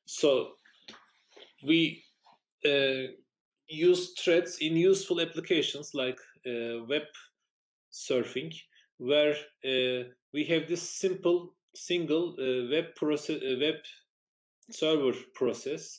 So we use threads in useful applications like web surfing, where we have this simple single web server process.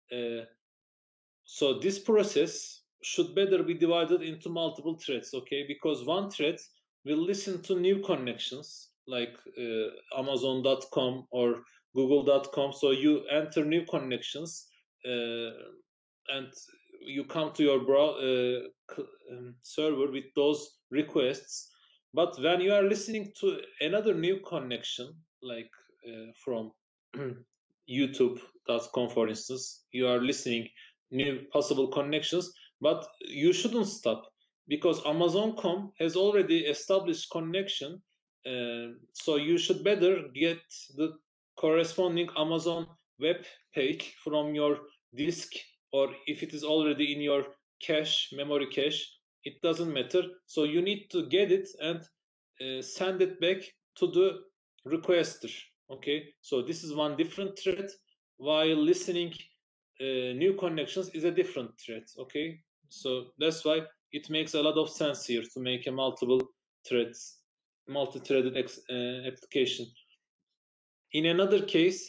So this process should better be divided into multiple threads, okay? Because one thread will listen to new connections like Amazon.com or Google.com. So you enter new connections and you come to your server with those requests. But when you are listening to another new connection, like from YouTube.com, for instance, you are listening new possible connections, but you shouldn't stop because Amazon.com has already established connection. So you should better get the corresponding Amazon web page from your disk, or if it is already in your cache, memory cache, it doesn't matter. So you need to get it and send it back to the requester. Okay, so this is one different thread, while listening new connections is a different thread. Okay, so that's why it makes a lot of sense here to make a multi-threaded application. In another case,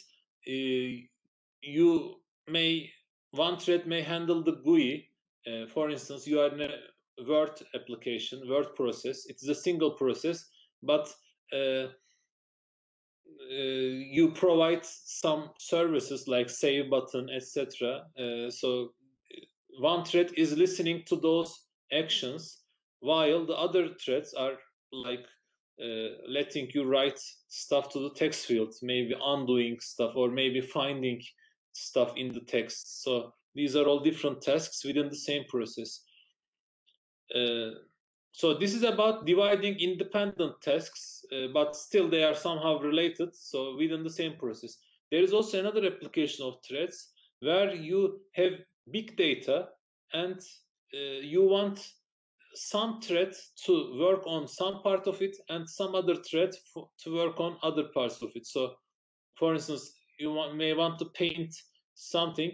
one thread may handle the GUI. For instance, you are in a Word application, Word process. It's a single process, but you provide some services like save button, etc. So one thread is listening to those actions, while the other threads are like letting you write stuff to the text field, maybe undoing stuff or maybe finding stuff in the text. So these are all different tasks within the same process. So this is about dividing independent tasks, but still they are somehow related, so within the same process. There is also another application of threads where you have big data and you want some thread to work on some part of it and some other thread to work on other parts of it. So for instance, you may want to paint something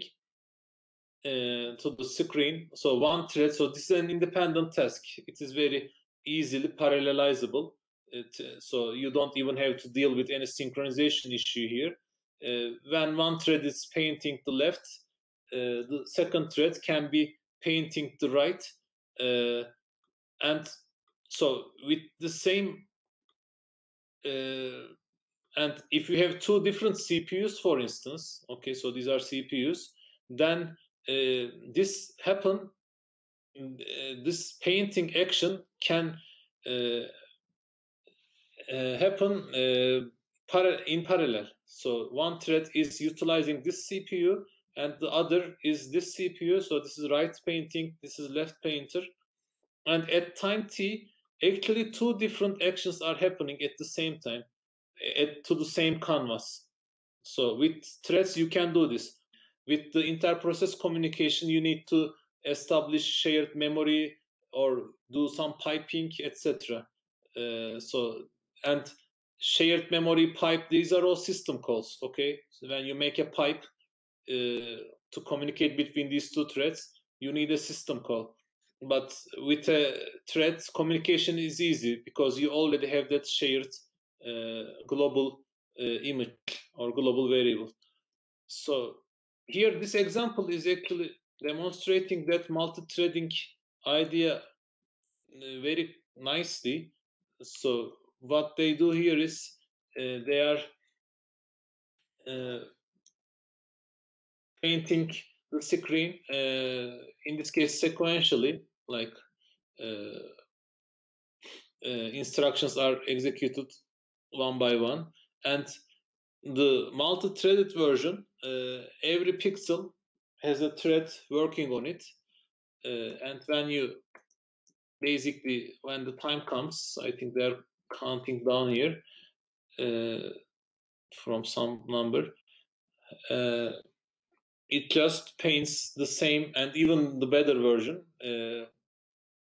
to the screen. So one thread, so this is an independent task. It is very easily parallelizable. So you don't even have to deal with any synchronization issue here. When one thread is painting the left, the second thread can be painting the right. And so with the same, and if you have two different CPUs, for instance, okay, so these are CPUs, then this painting action can happen in parallel. So one thread is utilizing this CPU and the other is this CPU. So this is right painting, this is left painter. And at time t, actually two different actions are happening at the same time to the same canvas. So with threads, you can do this. With the inter-process communication, you need to establish shared memory or do some piping, etc. And shared memory, pipe, these are all system calls, okay? So when you make a pipe to communicate between these two threads, you need a system call. But with threads, communication is easy because you already have that shared global image or global variable. So here, this example is actually demonstrating that multi-threading idea very nicely. So what they do here is they are painting the screen, in this case sequentially, like instructions are executed one by one, and the multi-threaded version, every pixel has a thread working on it, and when the time comes, I think they're counting down here from some number, it just paints the same and even the better version.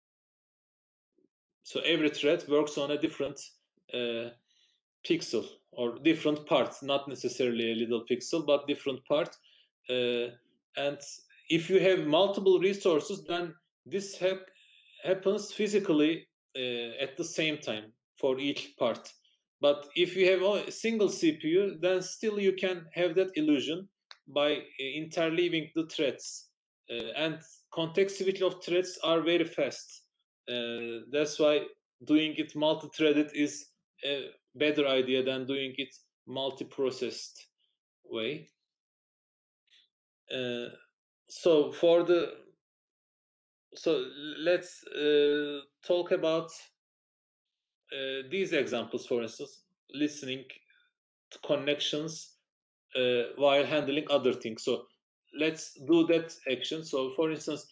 So every thread works on a different pixel, or different parts, not necessarily a little pixel, but different part. And if you have multiple resources, then this happens physically at the same time for each part. But if you have a single CPU, then still you can have that illusion by interleaving the threads. And context switch of threads are very fast. That's why doing it multi-threaded is a better idea than doing it multi-processed way. So let's talk about these examples. For instance, listening to connections while handling other things. So let's do that action. So for instance,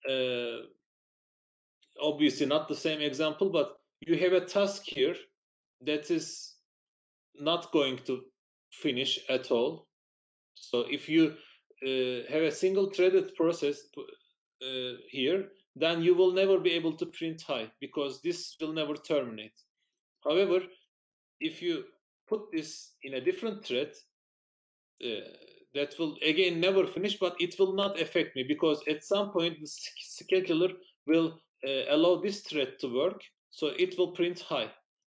obviously not the same example, but you have a task here that is not going to finish at all. So if you have a single threaded process here, then you will never be able to print high because this will never terminate. However, if you put this in a different thread, that will again never finish, but it will not affect me because at some point the scheduler will allow this thread to work, so it will print high.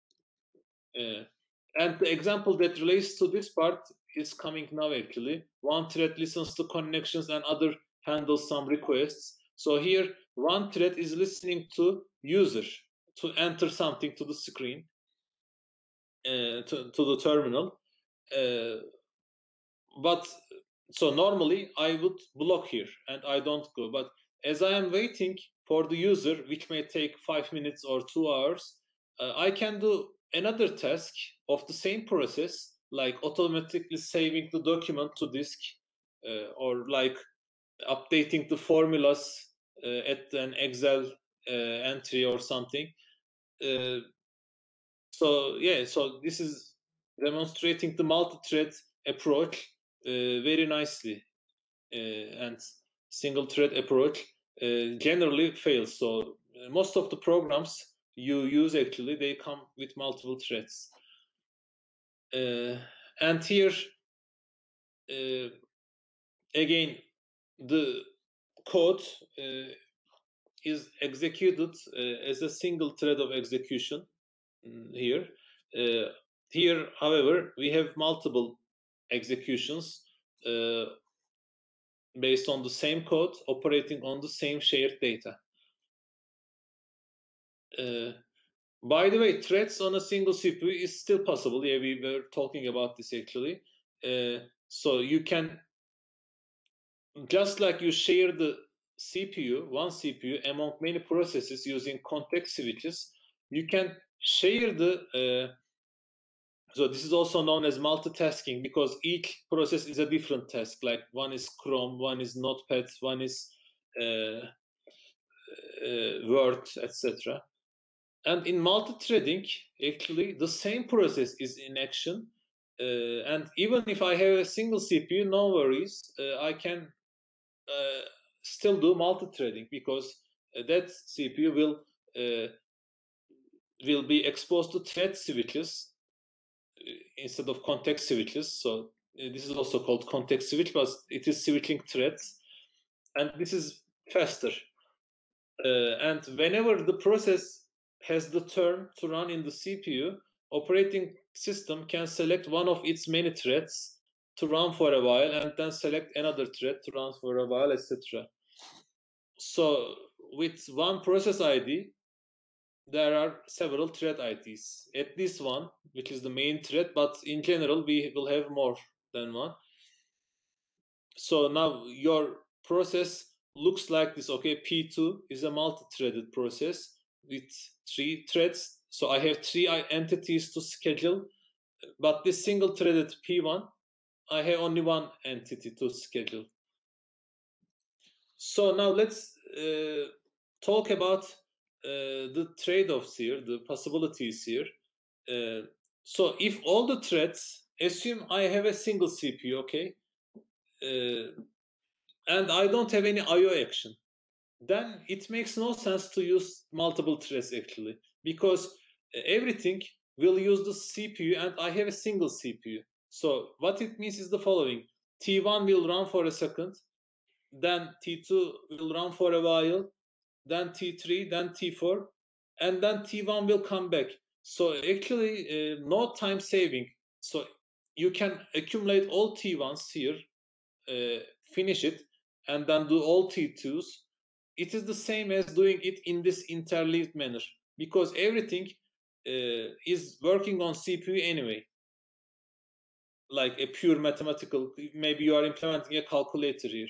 And the example that relates to this part is coming now actually. One thread listens to connections and other handles some requests. So here, one thread is listening to user to enter something to the screen, to the terminal. But so normally I would block here and I don't go. But as I am waiting for the user, which may take 5 minutes or 2 hours, I can do another task of the same process, like automatically saving the document to disk, or like updating the formulas at an Excel entry or something. So yeah, so this is demonstrating the multi-thread approach very nicely, and single thread approach generally fails. So most of the programs you use actually, they come with multiple threads. And here again, the code is executed as a single thread of execution here. Here, however, we have multiple executions based on the same code operating on the same shared data. By the way, threads on a single CPU is still possible. Yeah, we were talking about this actually. So you can, just like you share the CPU, one CPU, among many processes using context switches, you can share the so this is also known as multitasking because each process is a different task. Like one is Chrome, one is Notepad, one is Word, etc. And in multi-threading, actually, the same process is in action. And even if I have a single CPU, no worries. I can still do multi-threading because that CPU will be exposed to thread switches instead of context switches. So this is also called context switch, but it is switching threads, and this is faster. And whenever the process has the turn to run in the CPU, operating system can select one of its many threads to run for a while and then select another thread to run for a while, etc. So with one process ID, there are several thread IDs. At least one, which is the main thread, but in general, we will have more than one. So now your process looks like this. Okay, P2 is a multi-threaded process with 3 threads. So I have 3 entities to schedule, but this single-threaded P1, I have only one entity to schedule. So now let's talk about the trade-offs here, the possibilities here. So if all the threads, assume I have a single CPU, okay, and I don't have any IO action, then it makes no sense to use multiple threads actually, because everything will use the CPU, and I have a single CPU. So what it means is the following: T1 will run for a second, then T2 will run for a while, then T3, then T4, and then T1 will come back. So actually, no time saving. So you can accumulate all T1s here, finish it, and then do all T2s. It is the same as doing it in this interleaved manner, because everything is working on CPU anyway. Like a pure mathematical, maybe you are implementing a calculator here.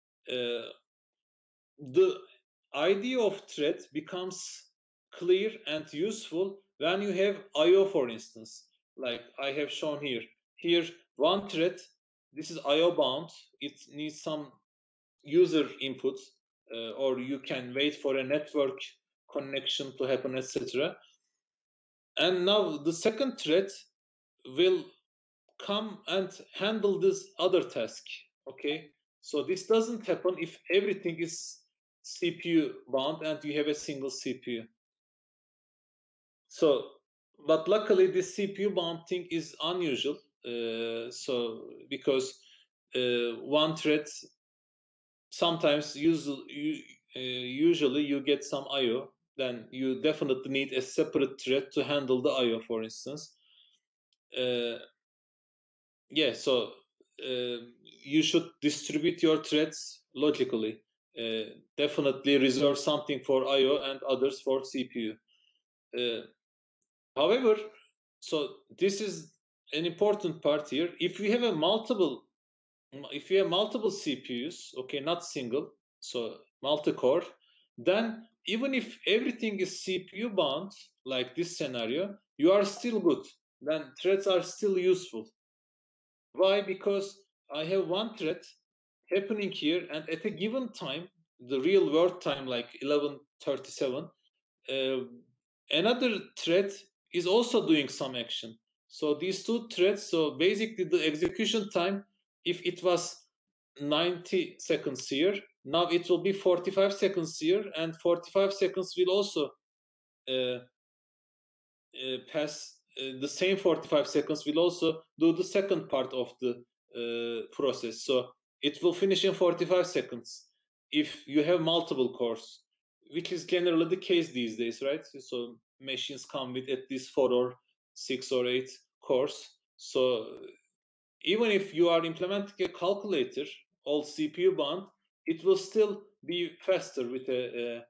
The idea of thread becomes clear and useful when you have I/O, for instance, like I have shown here. Here, one thread, this is I/O bound. It needs some user input, or you can wait for a network connection to happen, etc. And now the second thread will come and handle this other task. Okay, so this doesn't happen if everything is CPU bound and you have a single CPU. So, but luckily this CPU bound thing is unusual. So because one thread, sometimes usually you get some I/O, then you definitely need a separate thread to handle the I/O, for instance. Yeah, so you should distribute your threads logically. Definitely reserve something for I/O and others for CPU. However, so this is an important part here. If you have multiple CPUs, okay, not single, so multi-core, then even if everything is CPU bound, like this scenario, you are still good. Then threads are still useful. Why? Because I have one thread happening here, and at a given time, the real world time, like 11:37, another thread is also doing some action. So these two threads, so basically the execution time, if it was 90 seconds here, now it will be 45 seconds here, and 45 seconds will also pass. The same 45 seconds will also do the second part of the process. So it will finish in 45 seconds if you have multiple cores, which is generally the case these days, right? So machines come with at least 4 or 6 or 8 cores. So even if you are implementing a calculator, all CPU bound, it will still be faster with a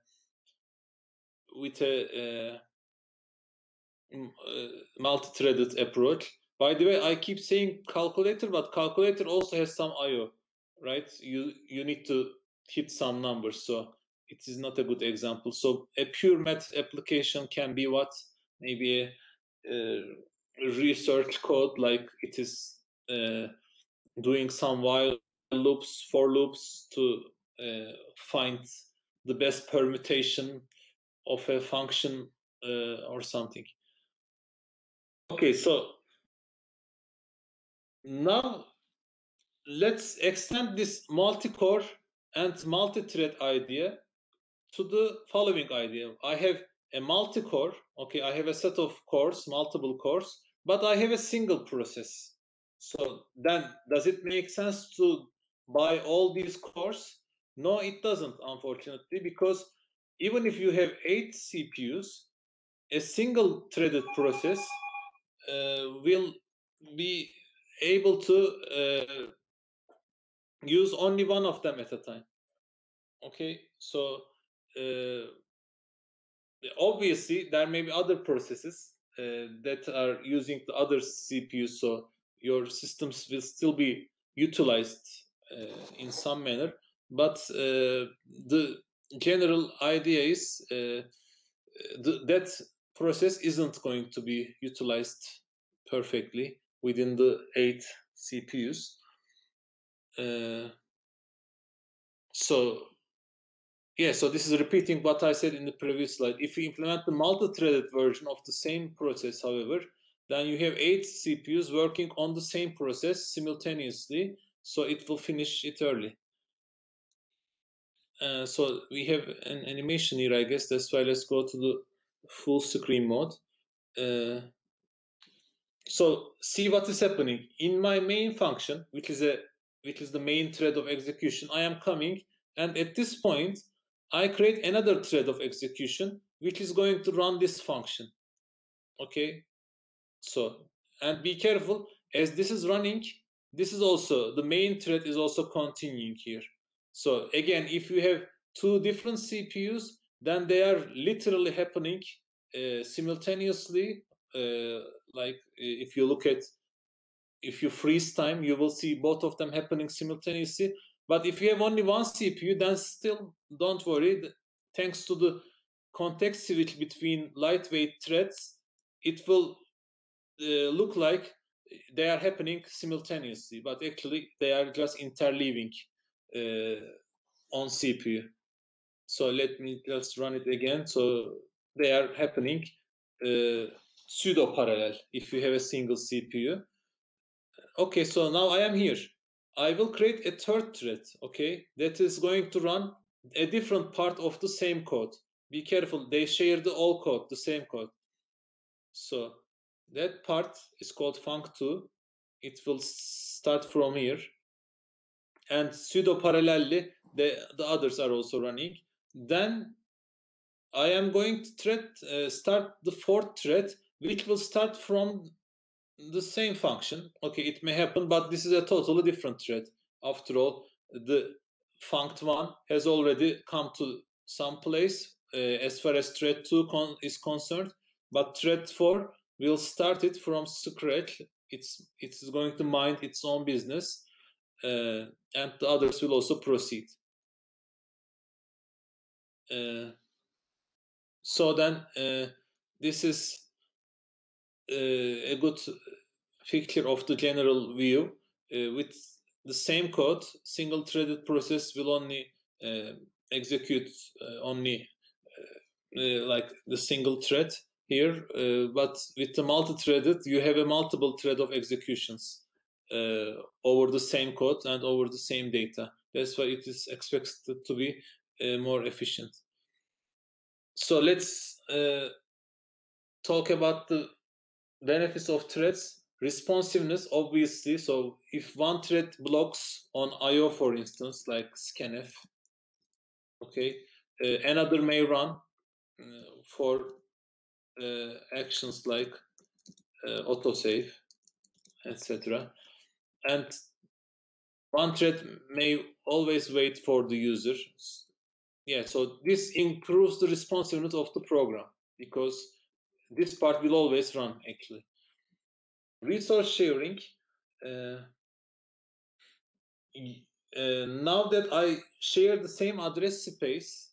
multi-threaded approach. By the way, I keep saying calculator, but calculator also has some I/O, right? You need to hit some numbers, so it is not a good example. So a pure math application can be what? Maybe a research code, like it is doing some while loops, for loops to find the best permutation of a function or something. Okay, so now let's extend this multi-core and multi-thread idea to the following idea. I have a multi-core, okay, I have a set of cores, multiple cores, but I have a single process. So then does it make sense to buy all these cores? No, it doesn't, unfortunately, because even if you have 8 CPUs, a single threaded process will be able to use only one of them at a time. Okay, so obviously there may be other processes that are using the other CPUs, so your systems will still be utilized in some manner, but the general idea is that process isn't going to be utilized perfectly within the 8 CPUs. So yeah, so this is repeating what I said in the previous slide. If you implement the multi-threaded version of the same process, however, then you have 8 CPUs working on the same process simultaneously, so it will finish it early. So we have an animation here, I guess. That's why let's go to the full screen mode. So see what is happening in my main function, which is the main thread of execution. I am coming, and at this point, I create another thread of execution, which is going to run this function. Okay, so, and be careful, as this is running, this is also, the main thread is also continuing here. So again, if you have two different CPUs, then they are literally happening simultaneously. Like if you look at, if you freeze time, you will see both of them happening simultaneously. But if you have only one CPU, then still don't worry. Thanks to the context switch between lightweight threads, it will look like they are happening simultaneously, but actually they are just interleaving on CPU. So let me just run it again. So they are happening pseudo parallel if you have a single CPU. Okay, so now I am here. I will create a third thread, okay, that is going to run a different part of the same code. Be careful, they share the all code, the same code. So that part is called func2. It will start from here. And pseudo parallelly, the others are also running. Then I am going to start the fourth thread, which will start from the same function. Okay, it may happen, but this is a totally different thread. After all, the funct1 has already come to some place as far as thread 2 is concerned, but thread 4 will start it from scratch. It's going to mind its own business, and the others will also proceed. So then this is a good picture of the general view. With the same code, single-threaded process will only execute only like the single thread here, but with the multi-threaded, you have a multiple thread of executions over the same code and over the same data. That's why it is expected to be more efficient. So let's talk about the benefits of threads. Responsiveness, obviously. So if one thread blocks on IO, for instance, like scanf, okay, another may run for actions like autosave, etc. And one thread may always wait for the user. Yeah, so this improves the responsiveness of the program because this part will always run, actually. Resource sharing. Now that I share the same address space,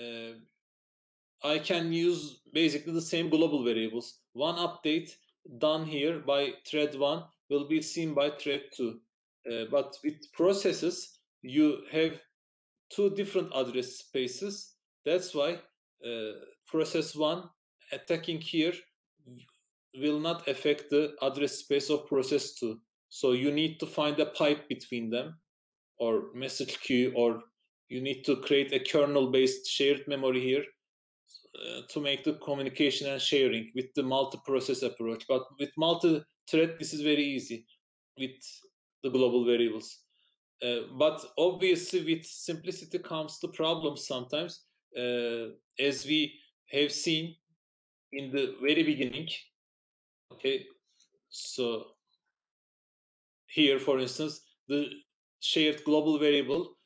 I can use basically the same global variables. One update done here by thread 1 will be seen by thread 2. But with processes, you have two different address spaces. That's why process 1 attacking here will not affect the address space of process 2. So you need to find a pipe between them, or message queue, or you need to create a kernel-based shared memory here to make the communication and sharing with the multi-process approach. But with multi-thread, this is very easy with the global variables. But obviously, with simplicity comes the problems sometimes, as we have seen in the very beginning. Okay, so here, for instance, the shared global variable,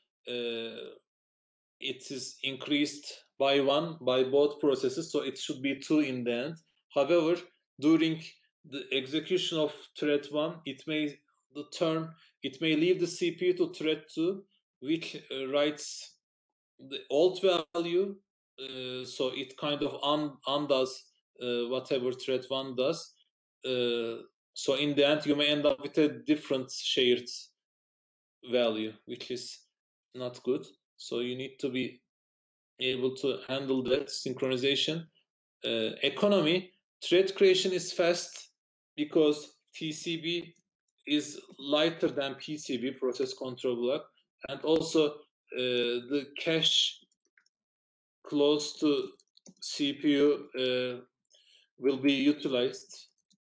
it is increased by 1 by both processes, so it should be 2 in the end. However, during the execution of thread 1, it may leave the CPU to thread 2, which writes the old value, so it kind of undoes whatever thread 1 does. So in the end, you may end up with a different shared value, which is not good. So you need to be able to handle that synchronization. Economy, thread creation is fast because TCB is lighter than PCB, process control block, and also the cache close to CPU will be utilized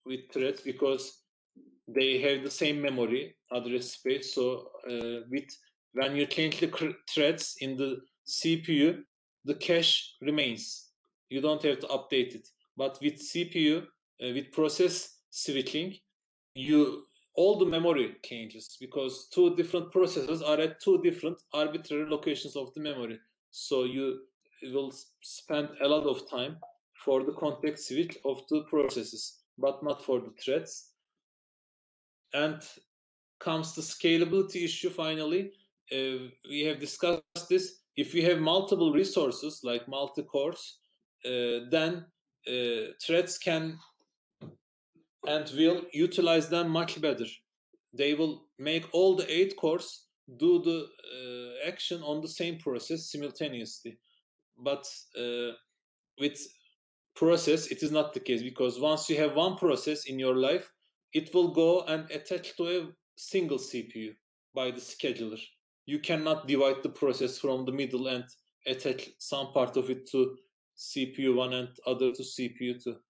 with threads because they have the same memory address space. So when you change the threads in the CPU, the cache remains. You don't have to update it. But with CPU, with process switching, all the memory changes because two different processes are at two different arbitrary locations of the memory. So you will spend a lot of time for the context switch of the processes, but not for the threads. And comes the scalability issue finally. We have discussed this. If you have multiple resources like multi-cores, then threads can and will utilize them much better. They will make all the 8 cores do the action on the same process simultaneously. But with process, it is not the case because once you have one process in your life, it will go and attach to a single CPU by the scheduler. You cannot divide the process from the middle and attach some part of it to CPU 1 and other to CPU 2.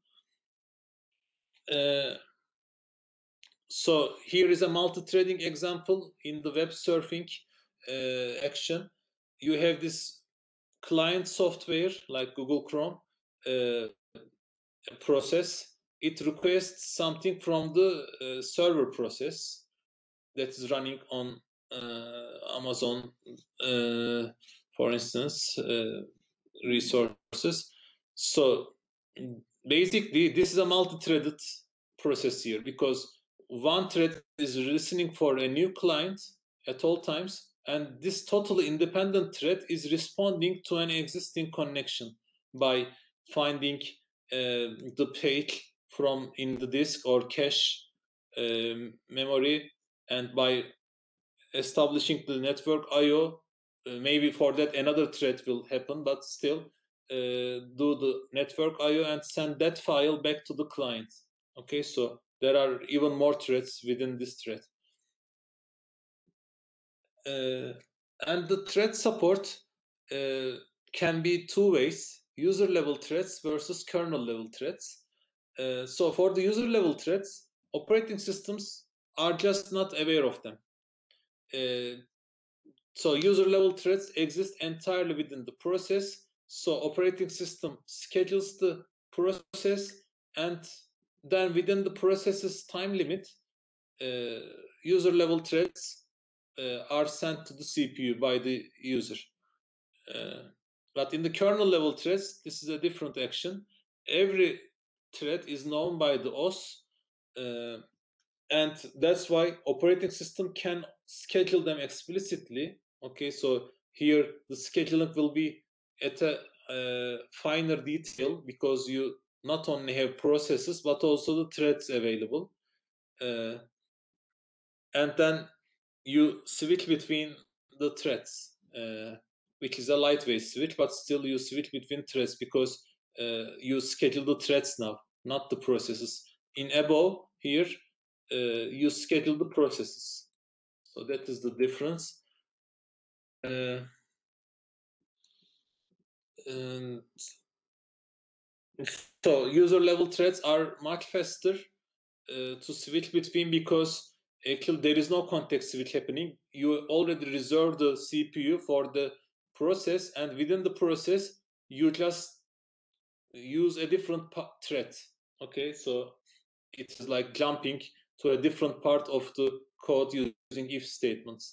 So here is a multi-threading example in the web surfing action. You have this client software like Google Chrome process. It requests something from the server process that is running on Amazon, for instance, resources. So basically, this is a multi-threaded process here because one thread is listening for a new client at all times, and this totally independent thread is responding to an existing connection by finding the page from in the disk or cache memory, and by establishing the network I/O. Maybe for that another thread will happen, but still do the network I/O and send that file back to the client. Okay, so there are even more threads within this thread. And the thread support can be two ways: user level threads versus kernel level threads. So for the user level threads, operating systems are just not aware of them. So user level threads exist entirely within the process. So operating system schedules the process, and then within the process's time limit, user level threads are sent to the CPU by the user. But in the kernel level threads, this is a different action. Every thread is known by the OS, and that's why operating system can schedule them explicitly. Okay, so here the scheduling will be at a finer detail because you not only have processes but also the threads available, and then you switch between the threads, which is a lightweight switch, but still you switch between threads because you schedule the threads now, not the processes. In above here, you schedule the processes. So that is the difference. So user level threads are much faster to switch between because actually there is no context switch happening. You already reserve the CPU for the process, and within the process you just use a different thread. Okay, so it's like jumping to a different part of the code using if statements.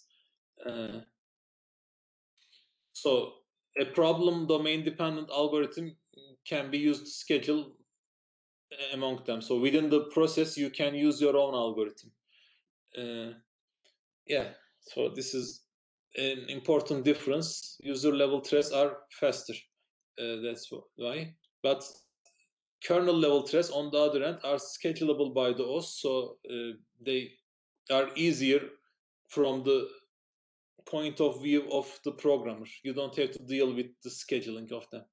So a problem domain dependent algorithm can be used to schedule among them. So within the process, you can use your own algorithm. Yeah, so this is an important difference. User level threads are faster. That's why. But kernel level threads, on the other hand, are schedulable by the OS, so they are easier from the point of view of the programmer. You don't have to deal with the scheduling of them.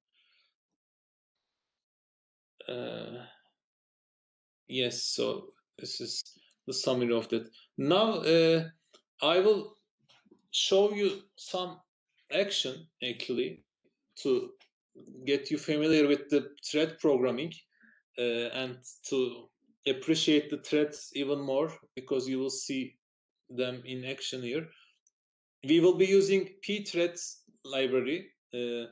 Yes, so this is the summary of that. Now I will show you some action actually to get you familiar with the thread programming and to appreciate the threads even more because you will see them in action here. We will be using pthreads library in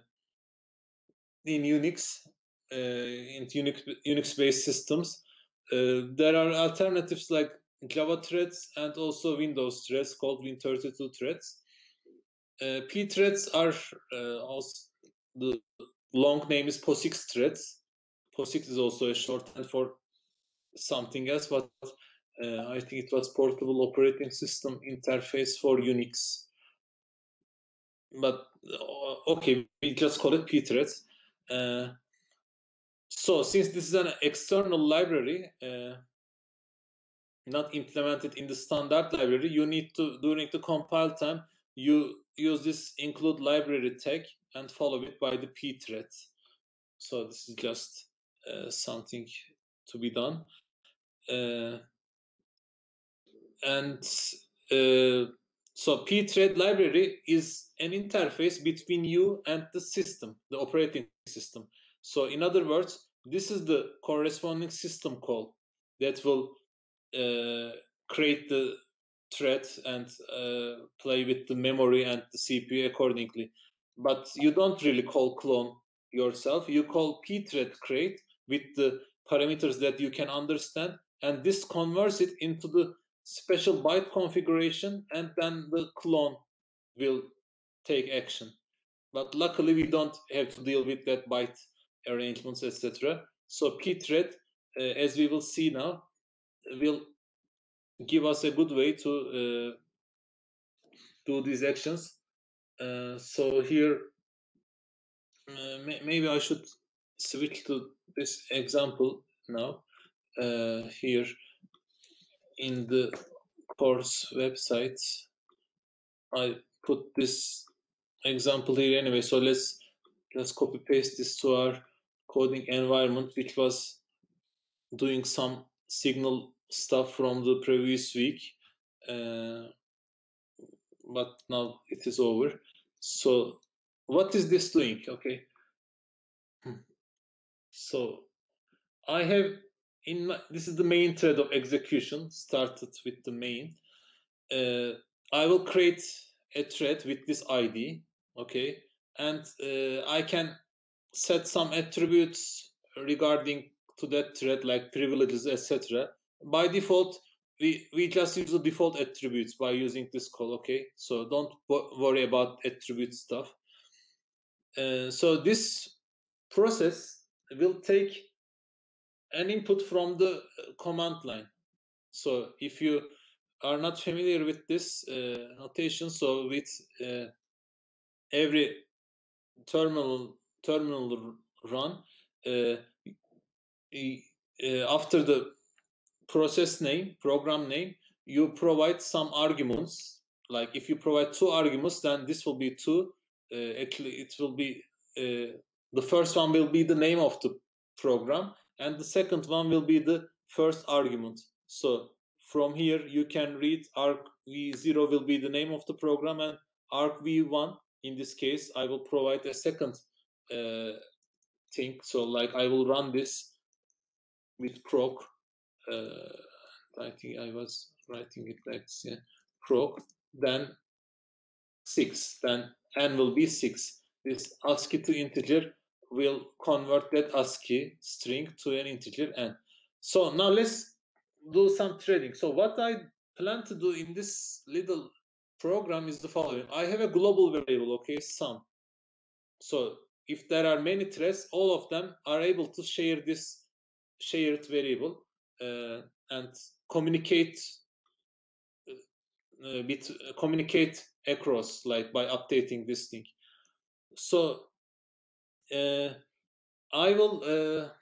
Unix, in Unix-based systems. There are alternatives like Java threads and also Windows threads called Win32 threads. Pthreads are also, the long name is POSIX threads. POSIX is also a shorthand for something else, but I think it was Portable Operating System Interface for Unix. But okay, we just call it pthreads. So since this is an external library, not implemented in the standard library, you need to, during the compile time, you use this include library tag and follow it by the pthread. So this is just something to be done. So pthread library is an interface between you and the system, the operating system. So in other words, this is the corresponding system call that will create the thread and play with the memory and the CPU accordingly. But you don't really call clone yourself. You call pthread create with the parameters that you can understand, and this converts it into the special byte configuration, and then the clone will take action. But luckily, we don't have to deal with that byte arrangements, etc. So pthread, as we will see now, will give us a good way to do these actions. So here, maybe I should switch to this example now. Here in the course website, I put this example here anyway. So let's copy paste this to our coding environment, which was doing some signal stuff from the previous week. But now it is over. So what is this doing? Okay. So I have in my, this is the main thread of execution, started with the main. I will create a thread with this ID, okay, and I can set some attributes regarding to that thread, like privileges, etc. By default, we just use the default attributes by using this call, okay? So don't worry about attribute stuff. So this process will take an input from the command line. So if you are not familiar with this notation, so with every terminal run, after the process name, program name, you provide some arguments. Like if you provide 2 arguments, then this will be 2. Actually, it will be the first one will be the name of the program, and the second one will be the first argument. So from here, you can read arg v0 will be the name of the program, and arg v1, in this case, I will provide a second thing. So like I will run this with proc. I think I was writing it like this, yeah. Proc, then 6, then n will be 6. This ASCII to integer will convert that ASCII string to an integer n. So now let's do some threading. So what I plan to do in this little program is the following. I have a global variable, okay, sum. So if there are many threads, all of them are able to share this shared variable and communicate communicate across, like by updating this thing. So I will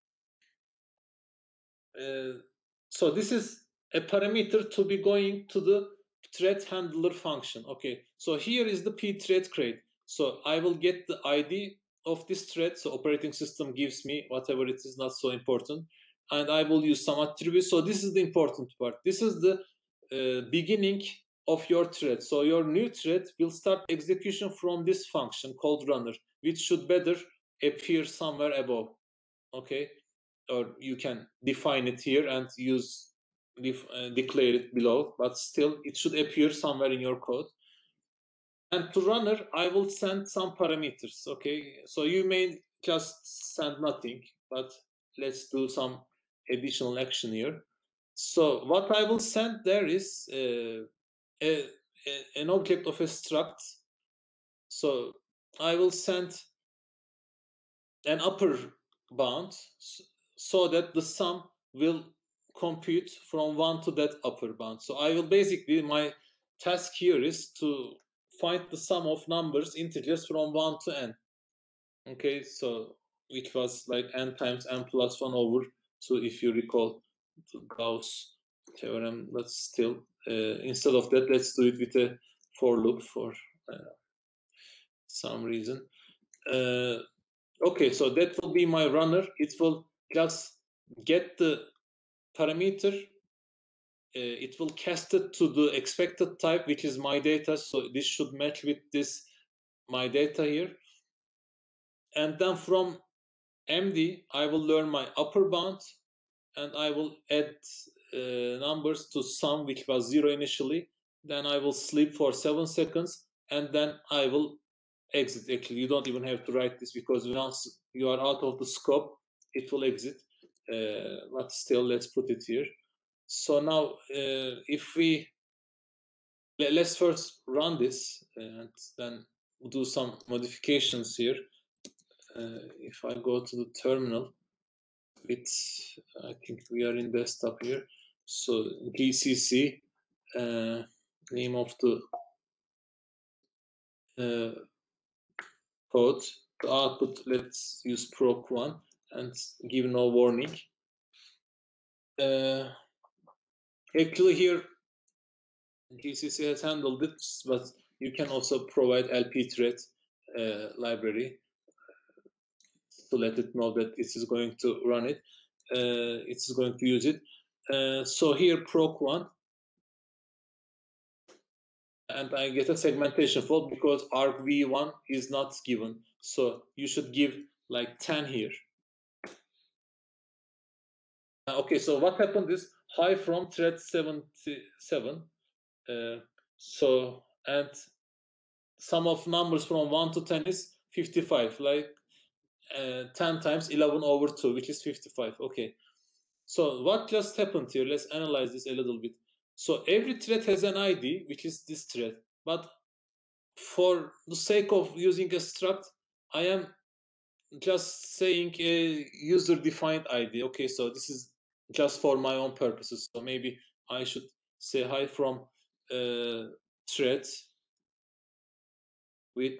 so this is a parameter to be going to the thread handler function. Okay, so here is the pthread create. So I will get the ID of this thread. So operating system gives me whatever it is, not so important, and I will use some attributes. So this is the important part. This is the beginning of your thread. So your new thread will start execution from this function called runner, which should better appear somewhere above. Okay, or you can define it here and use declare it below, but still it should appear somewhere in your code. And to runner, I will send some parameters. Okay, so you may just send nothing, but let's do some additional action here. So what I will send there is an object of a struct. So I will send an upper bound so that the sum will compute from 1 to that upper bound. So I will basically, my task here is to find the sum of numbers, integers from 1 to n. Okay, so which was like n times n plus 1 over 2, if you recall the Gauss theorem. But still, instead of that, let's do it with a for loop for some reason. Okay, so that will be my runner. It will just get the parameter. It will cast it to the expected type, which is my data. So this should match with this my data here. And then from MD, I will learn my upper bound, and I will add numbers to sum, which was 0 initially. Then I will sleep for 7 seconds, and then I will exit. Actually, you don't even have to write this, because once you are out of the scope, it will exit. But still, let's put it here. So now, if we let's first run this and then do some modifications here. If I go to the terminal, I think we are in desktop here. So GCC, name of the code, the output, let's use proc1 and give no warning. Actually here GCC has handled it, but you can also provide lpthread library to let it know that it is going to run it. It is going to use it. So here proc1, and I get a segmentation fault because argv1 is not given. So you should give like 10 here. Okay, so what happened is high from thread 77. So, and sum of numbers from 1 to 10 is 55, like 10 times 11 over 2, which is 55. Okay, so what just happened here? Let's analyze this a little bit. So every thread has an ID, which is this thread. But for the sake of using a struct, I am just saying a user-defined ID. Okay, so this is just for my own purposes. So maybe I should say hi from thread with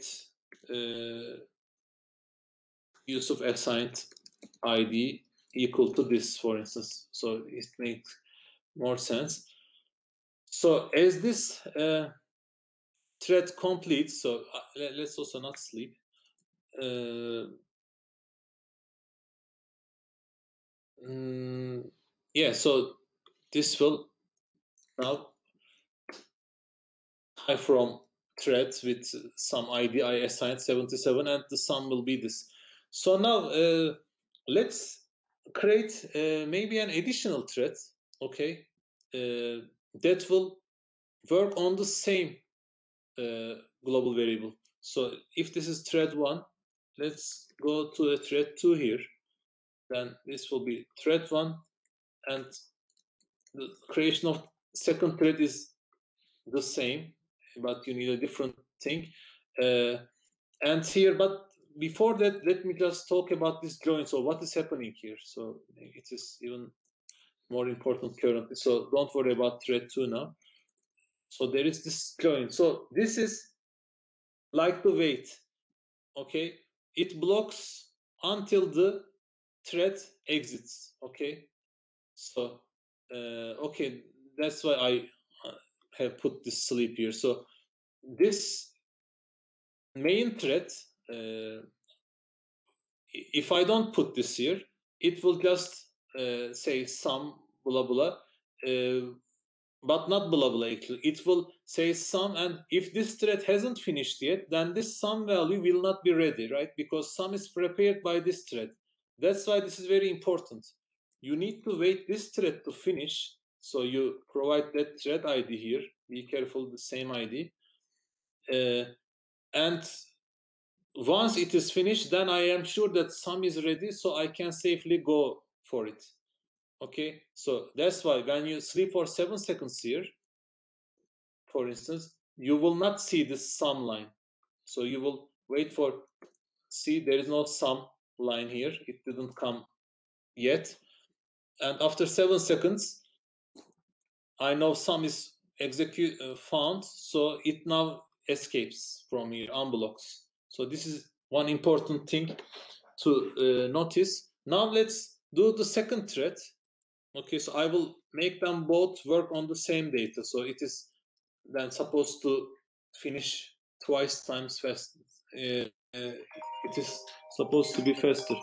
use of assigned ID equal to this, for instance. So it makes more sense. So as this thread completes, so let's also not sleep. Yeah, so this will now high from threads with some ID I assigned 77, and the sum will be this. So now let's create maybe an additional thread, okay, that will work on the same global variable. So if this is thread 1, let's go to a thread 2 here. Then this will be thread 1, and the creation of second thread is the same, but you need a different thing. And here, but before that, let me just talk about this join. So what is happening here? So it is even more important currently. So don't worry about thread 2 now. So there is this join. So this is like the wait. Okay, it blocks until the thread exits. Okay, so okay, that's why I have put this sleep here. So this main thread, if I don't put this here, it will just say sum blah blah, but not blah blah actually. It will say sum, and if this thread hasn't finished yet, then this sum value will not be ready, right? Because sum is prepared by this thread. That's why this is very important. You need to wait this thread to finish. So you provide that thread ID here. Be careful, the same ID. And once it is finished, then I am sure that sum is ready, so I can safely go for it. Okay, so that's why when you sleep for 7 seconds here, for instance, you will not see this sum line. So you will wait for, see, there is no sum line here. It didn't come yet. And after 7 seconds, I know sum is found, so it now escapes from here, unblocks. So this is one important thing to notice. Now let's do the second thread. Okay, so I will make them both work on the same data. So it is then supposed to finish twice times fast. It is supposed to be faster.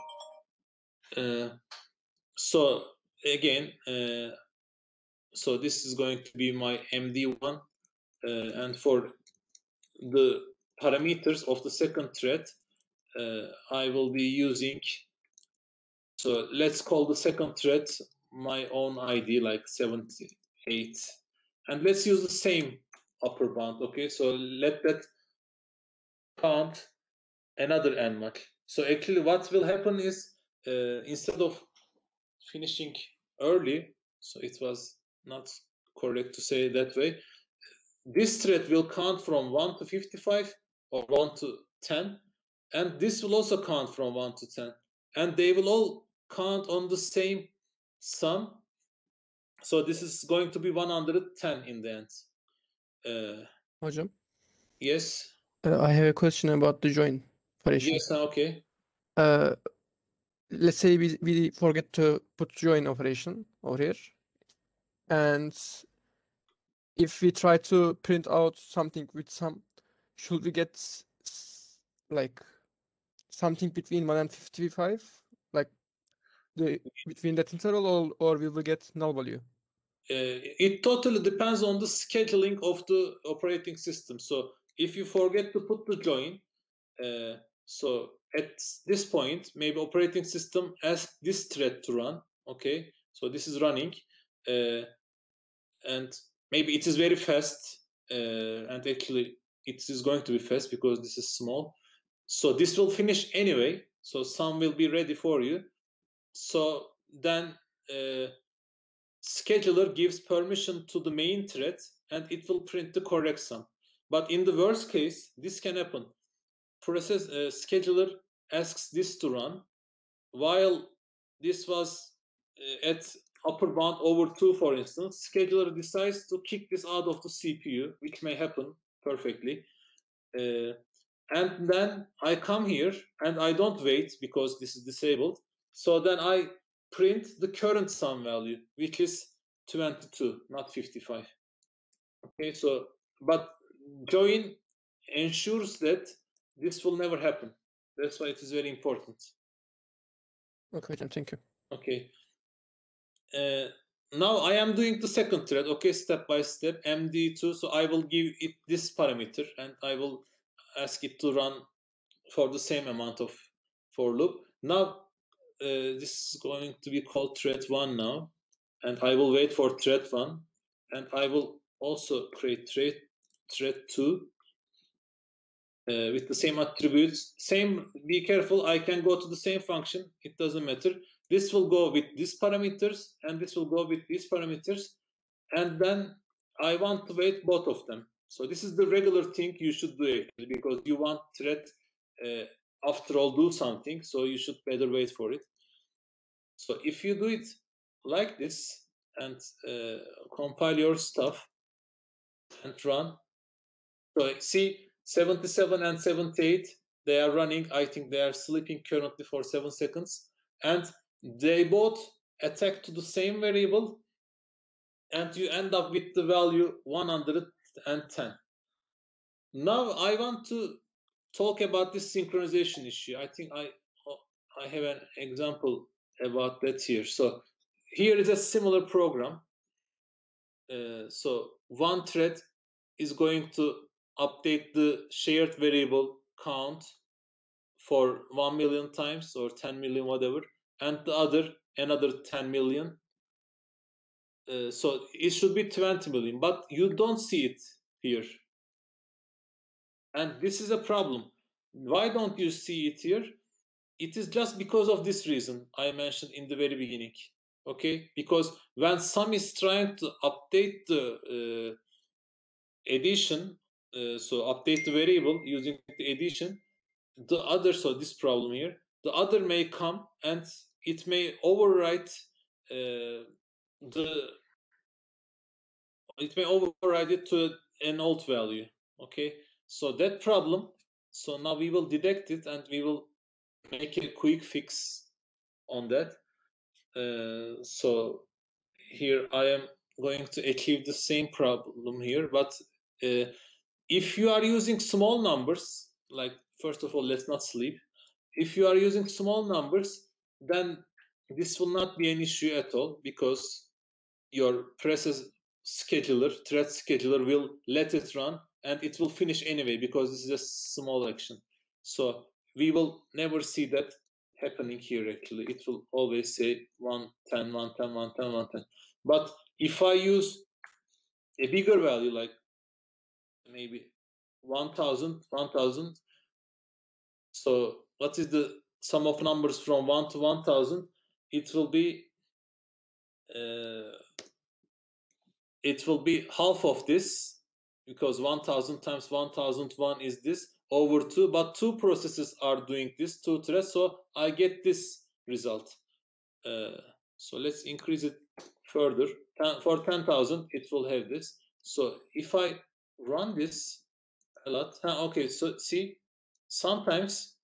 So again, so this is going to be my MD1, and for the parameters of the second thread, I will be using, so let's call the second thread my own ID, like 78, and let's use the same upper bound. Okay, so let that count another nMach. So actually what will happen is, instead of finishing early, so it was not correct to say it that way, this thread will count from 1 to 55 or 1 to 10, and this will also count from 1 to 10, and they will all count on the same sum. So this is going to be 110 in the end. Hocam, Yes. I have a question about the join operation. Yes. Okay. Let's say we forget to put join operation over here, and if we try to print out something with sum, should we get like something between 1 and 55, like between that interval, or will we get null value? It totally depends on the scheduling of the operating system. So if you forget to put the join, so at this point, maybe operating system asks this thread to run. Okay, so this is running, and maybe it is very fast, and actually it is going to be fast because this is small. So this will finish anyway. So sum will be ready for you. So then scheduler gives permission to the main thread, and it will print the correct sum. But in the worst case, this can happen. Process scheduler asks this to run, while this was at upper bound over 2, for instance. Scheduler decides to kick this out of the CPU, which may happen perfectly. And then I come here and I don't wait because this is disabled. So then I print the current sum value, which is 22, not 55. Okay, so but join ensures that this will never happen. That's why it is very important. Okay, thank you. Okay. Now I am doing the second thread, okay, step by step, MD2. So I will give it this parameter and I will ask it to run for the same amount of for loop. Now this is going to be called thread 1 now, and I will wait for thread 1, and I will also create thread 2 with the same attributes. Same, be careful, I can go to the same function, it doesn't matter. This will go with these parameters, and this will go with these parameters, and then I want to wait both of them. So this is the regular thing you should do actually, because you want thread after all do something, so you should better wait for it. So if you do it like this and compile your stuff and run, so see 77 and 78, they are running. I think they are sleeping currently for 7 seconds, and they both attack to the same variable, and you end up with the value 110. Now I want to talk about this synchronization issue. I think I have an example about that here. So here is a similar program. So one thread is going to update the shared variable count for 1 million times or 10 million, whatever. and the other another 10 million. So it should be 20 million, but you don't see it here. And this is a problem. Why don't you see it here? It is just because of this reason I mentioned in the very beginning. Okay, because when sum is trying to update the addition, so update the variable using the addition, the other, so this problem here, the other may come and it may override it to an old value. Okay, so that problem, so now we will detect it and we will make a quick fix on that. So here I am going to achieve the same problem here, but if you are using small numbers, like first of all, let's not sleep. If you are using small numbers, then this will not be an issue at all, because your process scheduler, thread scheduler, will let it run and it will finish anyway, because this is a small action. So we will never see that happening here. Actually, it will always say 110, 110, 110, 110. But if I use a bigger value, like maybe 1000, 1000, so what is the sum of numbers from 1 to 1000? It will be half of this, because 1000 times 1001 is this, over 2, but 2 processes are doing this, 2 threads, so I get this result. So let's increase it further. For 10,000 it will have this. So if I run this a lot, okay, so see, sometimes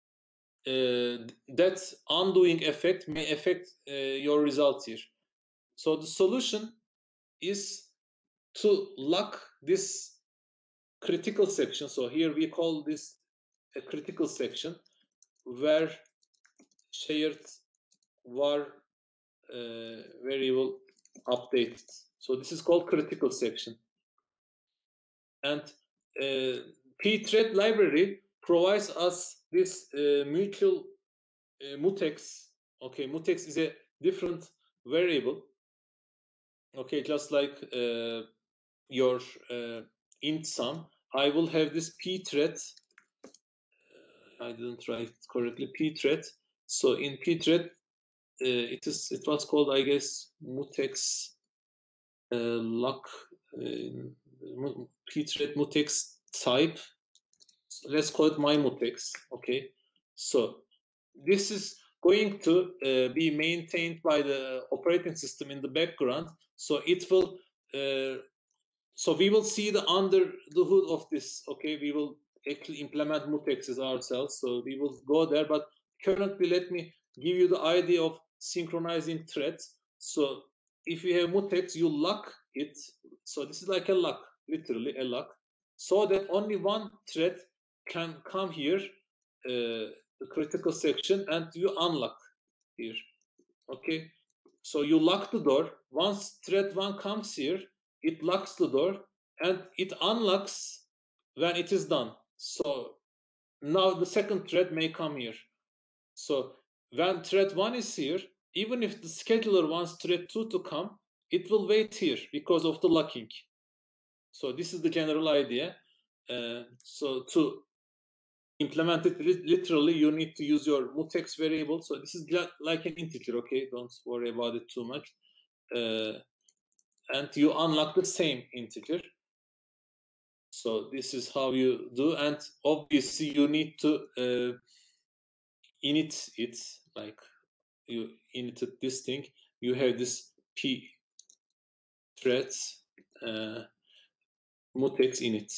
that undoing effect may affect your result here. So the solution is to lock this critical section. So here we call this a critical section, where shared var variable updated. So this is called critical section. And pthread library provides us this mutual mutex. Okay, mutex is a different variable. Okay, just like your int sum, I will have this pthread. I didn't write it correctly. Pthread. So in pthread, it was called, I guess, mutex lock. Pthread mutex type. So let's call it my mutex. Okay. So this is going to be maintained by the operating system in the background. So it will. So we will see the under the hood of this. Okay, we will actually implement mutexes ourselves. So we will go there. But currently, let me give you the idea of synchronizing threads. So if you have mutex, you lock it. So this is like a lock, literally a lock, so that only one thread can come here, the critical section, and you unlock here. Okay, so you lock the door. Once thread 1 comes here, it locks the door and it unlocks when it is done. So now the second thread may come here. So when thread 1 is here, even if the scheduler wants thread 2 to come, it will wait here because of the locking. So this is the general idea. So to implement it literally, you need to use your mutex variable. So this is like an integer. Okay, don't worry about it too much. And you unlock the same integer. So this is how you do, and obviously you need to init it, like you inited this thing. You have this p threads mutex init,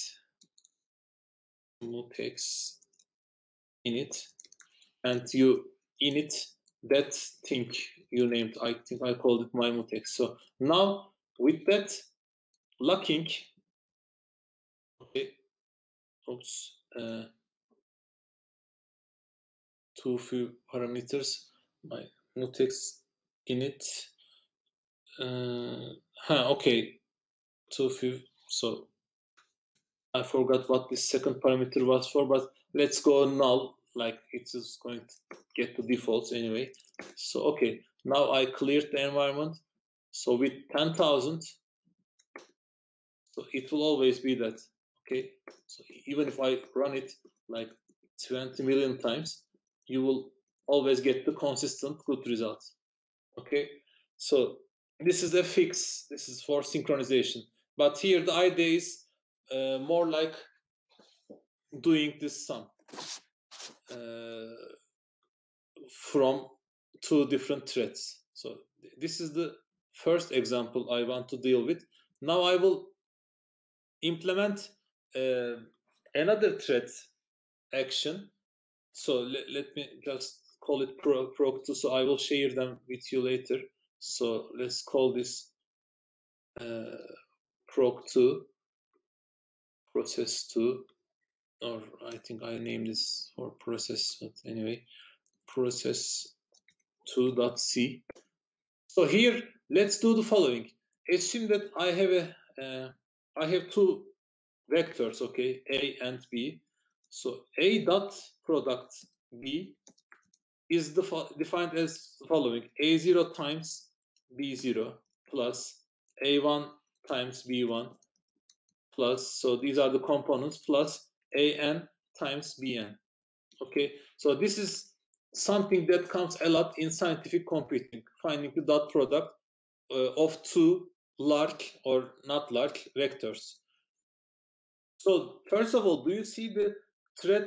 and you init that thing you named. I think I called it my mutex. So now with that locking, okay, oops, too few parameters. My mutex init. Okay, too few. So I forgot what this second parameter was for, but let's go null. like it is going to get the defaults anyway. So okay, now I cleared the environment. So with 10,000, so it will always be that. Okay, so even if I run it like 20 million times, you will always get the consistent good results. Okay, so this is a fix. This is for synchronization. But here the idea is more like doing this sum from two different threads. So this is the first example I want to deal with. Now I will implement another thread action. So let me just call it proc2. So I will share them with you later. So let's call this proc2, process2, or I think I named this for process, but anyway, process2.c. So here, let's do the following. Assume that I have two vectors, okay, A and B. So A dot product B is defined as the following: A0 times B0 plus A1 times B1 plus, so these are the components, plus AN times BN. Okay, so this is something that comes a lot in scientific computing, finding the dot product of two large or not large vectors. So first of all, do you see the thread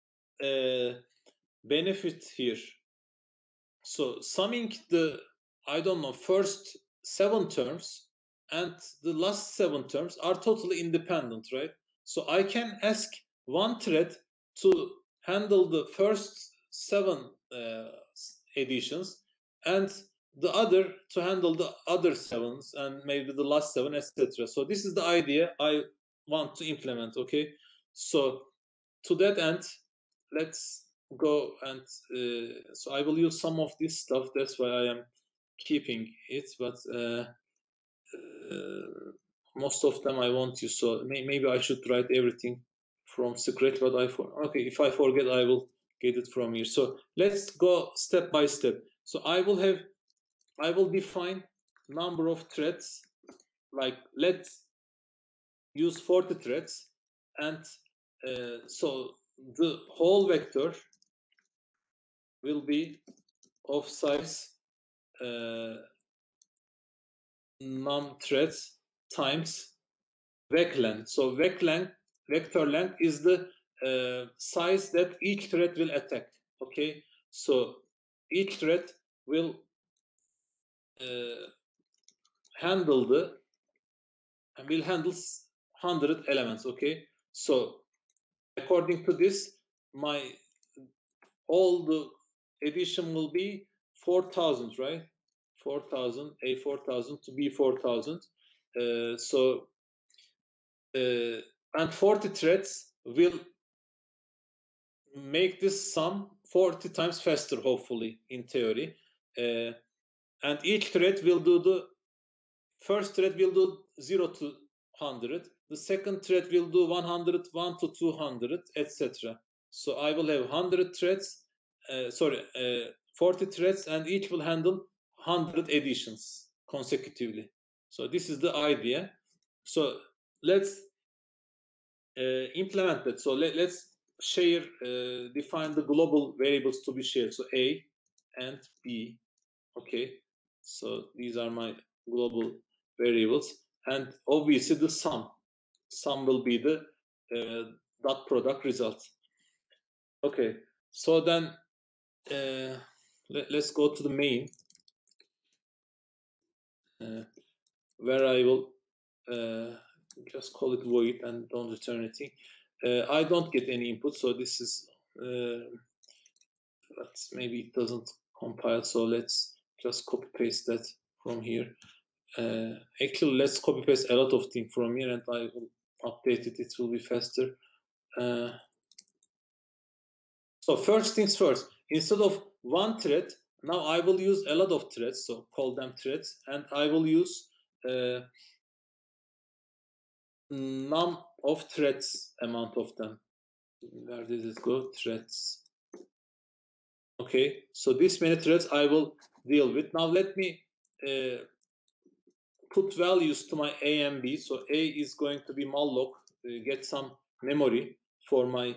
benefit here? So summing the, I don't know, first 7 terms and the last 7 terms are totally independent, right? So I can ask one thread to handle the first 7 additions and the other to handle the other 7s and maybe the last 7, etc. So this is the idea I want to implement, okay? So to that end, let's go and so I will use some of this stuff. That's why I am keeping it, but most of them I won't use. So maybe I should write everything from scratch. But okay, if I forget, I will get it from here. So let's go step by step. So I will define number of threads. Like let's use 40 threads, and so the whole vector will be of size num threads times vec length. So vector length is the size that each thread will attack. Okay, so each thread will handle 100 elements. Okay, so according to this, all the addition will be 4,000, right? 4,000, A4,000 to B4,000. And 40 threads will make this sum 40 times faster, hopefully, in theory. And each thread will do the first thread will do 0 to 100. The second thread will do 100, 1 to 200, etc. So I will have 100 threads, 40 threads, and each will handle 100 additions consecutively. So this is the idea. So let's implement that. So let's share, define the global variables to be shared. So A and B. Okay. So these are my global variables, and obviously the sum will be the dot product result. Okay, so then let's go to the main, where I will just call it void and don't return anything. I don't get any input, so this is maybe it doesn't compile, so let's just copy paste that from here. Actually, let's copy paste a lot of things from here, and I will update it. It will be faster. So first things first, instead of one thread, now I will use a lot of threads. So call them threads, and I will use num of threads amount of them. Where did it go? Threads. Okay, so this many threads I will deal with. Now let me put values to my A and B. So A is going to be malloc, get some memory for my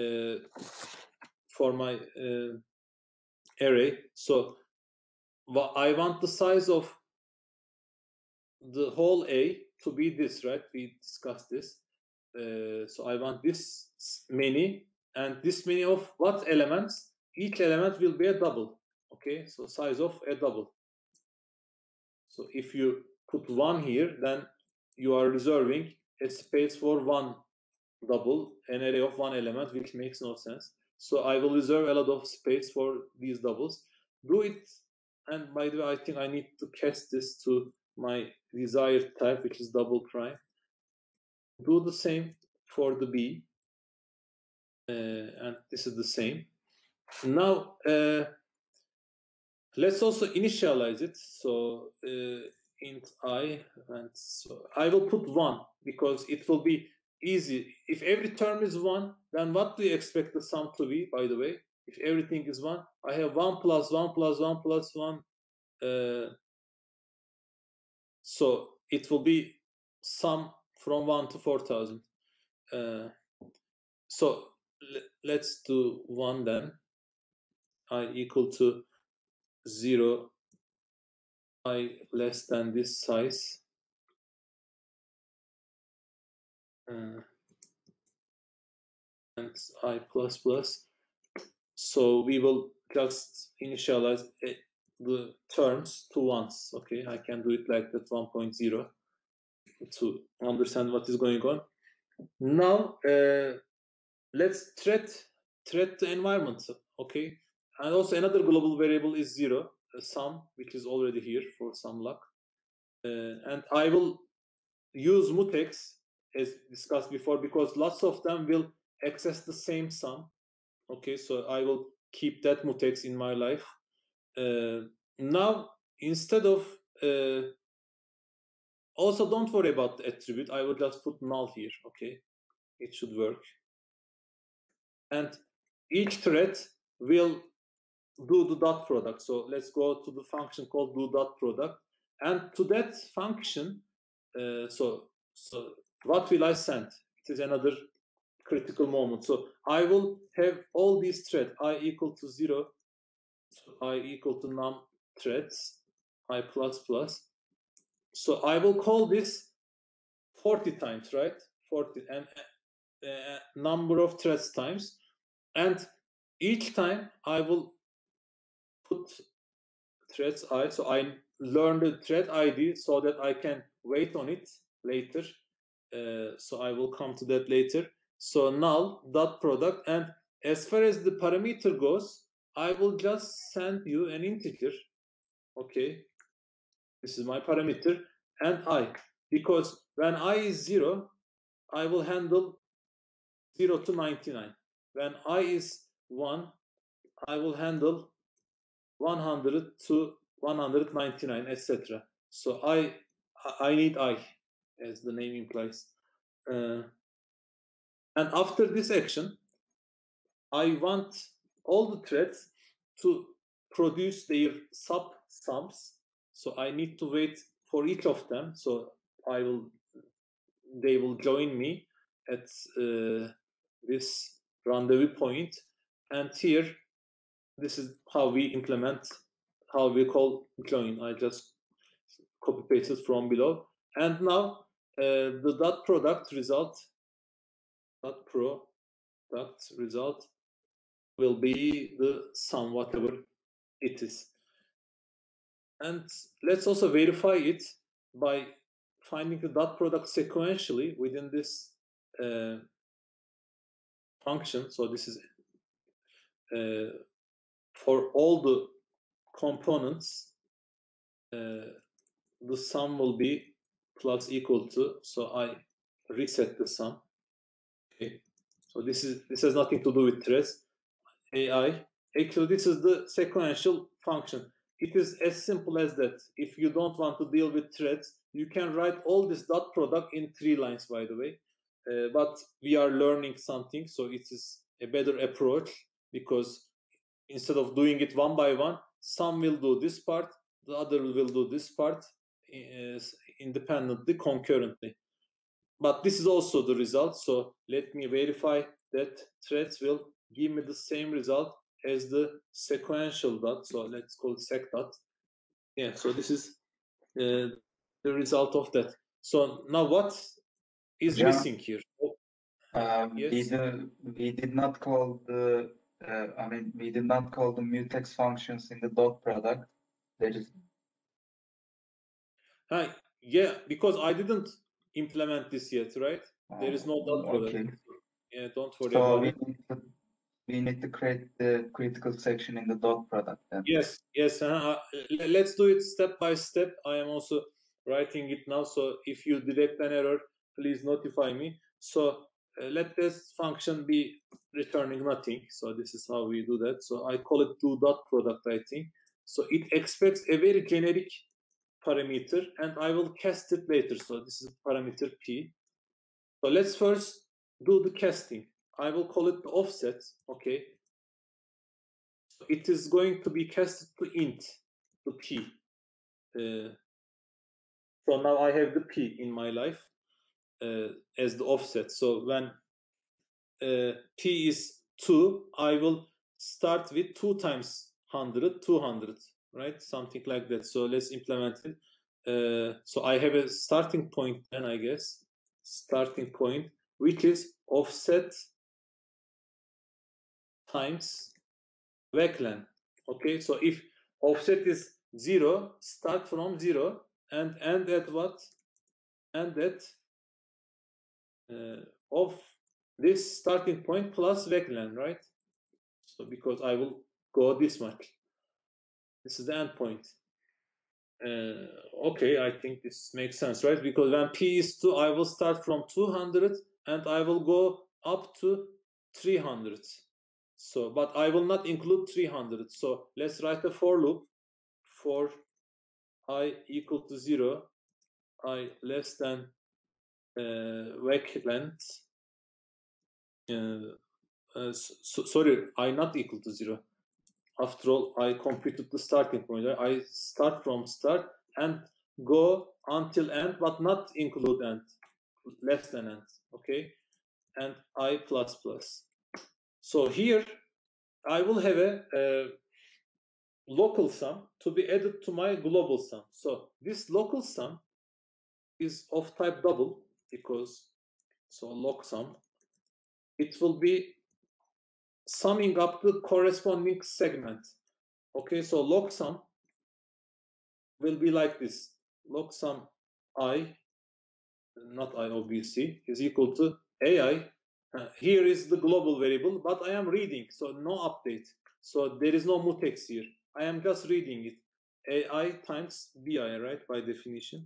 array. So I want the size of the whole A to be this, right? We discussed this. So I want this many, and this many of what elements? Each element will be a double. Okay, so size of a double. So if you put 1 here, then you are reserving a space for one double, an array of one element, which makes no sense. So I will reserve a lot of space for these doubles. Do it, and by the way, I think I need to cast this to my desired type, which is double prime. Do the same for the B, and this is the same. Now, let's also initialize it. So int I, and so I will put 1 because it will be easy. If every term is 1, then what do you expect the sum to be, by the way? If everything is 1, I have 1 plus 1 plus 1 plus 1. So it will be sum from 1 to 4,000. So let's do 1 then. I equal to 0, I less than this size. And I plus plus. So we will just initialize the terms to ones. Okay, I can do it like that 1.0 to understand what is going on. Now let's thread the environment. Okay, and also another global variable is 0, sum, which is already here for some luck. And I will use mutex as discussed before because lots of them will access the same sum. Okay, so I will keep that mutex in my life. Now, instead of also don't worry about the attribute. I will just put null here. Okay, it should work. And each thread will do the dot product. So let's go to the function called do dot product. And to that function, so what will I send? It is another critical moment. So I will have all these threads I equal to 0, so I equal to num threads, I plus plus. So I will call this 40 times, right? 40 and number of threads times. And each time I will put threads I, so I learn the thread ID so that I can wait on it later. So I will come to that later. So null dot product, and as far as the parameter goes, I will just send you an integer. Okay, this is my parameter, and I, because when I is 0, I will handle 0 to 99. When I is 1, I will handle 100 to 199, etc. So I need I, as the name implies. And after this action, I want all the threads to produce their sub-sums. So I need to wait for each of them. So they will join me at this rendezvous point. And here, this is how we implement, how we call join. I just copy pasted from below. And now the dot product result will be the sum, whatever it is. And let's also verify it by finding the dot product sequentially within this function. So this is for all the components, the sum will be plus equal to, so I reset the sum. Okay, so this has nothing to do with threads. AI, actually this is the sequential function. It is as simple as that. If you don't want to deal with threads, you can write all this dot product in 3 lines, by the way. But we are learning something, so it is a better approach because instead of doing it one by one, some will do this part, the other will do this part independently, concurrently. But this is also the result. So let me verify that threads will give me the same result as the sequential dot. So let's call it sec dot. Yeah, so this is the result of that. So now what is missing here? Yes. We did not call the we did not call the mutex functions in the dot product. There is yeah, because I didn't implement this yet, right? There is no dot product. okay. Yeah, don't worry So about it. we need to create the critical section in the dot product then. Yes. Let's do it step by step. I am also writing it now. So if you detect an error, please notify me. So let this function be returning nothing. So this is how we do that. So I call it do dot product, I think. So it expects a very generic parameter, and I will cast it later. So this is parameter p. So let's first do the casting. I will call it the offset. Okay. It is going to be casted to int, to p. So now I have the p in my life as the offset. So when p is 2, I will start with 2 times 100, 200, right? Something like that. So let's implement it. So I have a starting point then, I guess. Starting point, which is offset times veclen. Okay, so if offset is 0, start from 0 and end at what? End at of this starting point plus veclen, right? So because I will go this much. This is the end point. Okay, I think this makes sense, right? Because when p is 2, I will start from 200 and I will go up to 300. So, but I will not include 300. So let's write a for loop for I equal to 0, I less than vec length. Sorry, I not equal to 0. After all, I computed the starting point. I start from start and go until end, but not include end, less than end. Okay, and I plus plus. So here I will have a local sum to be added to my global sum. So this local sum is of type double because so log sum. It will be summing up the corresponding segment. Okay, so log sum will be like this. Log sum I, not I obviously, is equal to AI. Here is the global variable, but I am reading, so no update. So there is no mutex here. I am just reading it. AI times BI, right, by definition.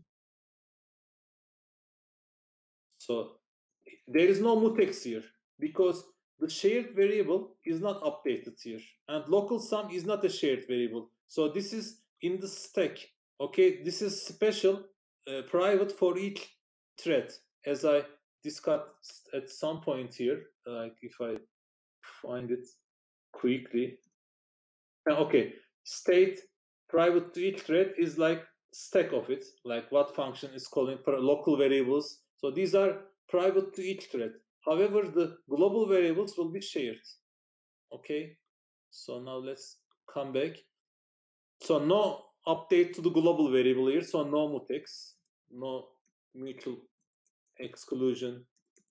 So there is no mutex here because the shared variable is not updated here, and local sum is not a shared variable. So this is in the stack. Okay, this is special, private for each thread, as I discussed at some point here. Like if I find it quickly. Okay, state private to each thread is like stack of it, like what function is calling local variables. So these are private to each thread. However, the global variables will be shared. Okay, so now let's come back. So no update to the global variable here. So no mutex, no mutual exclusion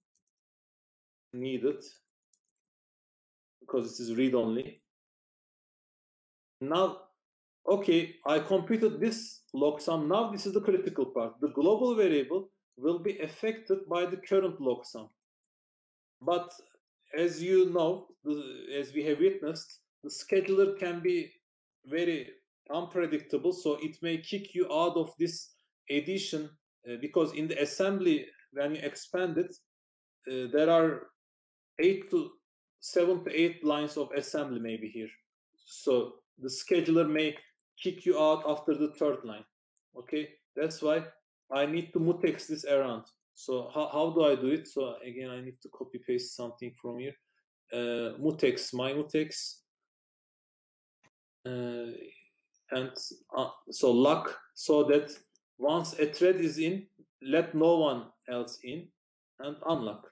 needed because this is read only. Now, okay, I computed this log sum. Now this is the critical part. The global variable will be affected by the current log sum. But as you know, as we have witnessed, the scheduler can be very unpredictable. So it may kick you out of this addition because in the assembly, when you expand it, there are 7 to 8 lines of assembly maybe here. So the scheduler may kick you out after the third line. Okay, that's why I need to mutex this around. So how do I do it? So again, I need to copy paste something from here. Mutex, my mutex. and so lock, so that once a thread is in, let no one else in, and unlock.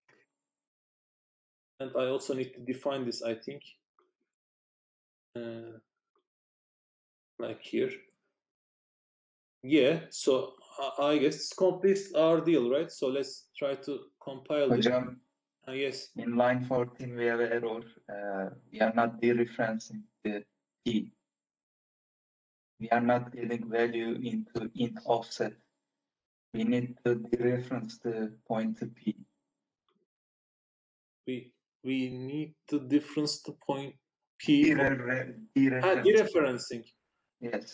And I also need to define this, I think, like here. Yeah, so I guess this completes our deal, right? So let's try to compile this. Hocam, Yes. in line 14 we have an error. We are not dereferencing the P. We are not getting value into int offset. We need to dereference the pointer P. We need to difference the point P. Dereferencing. Yes.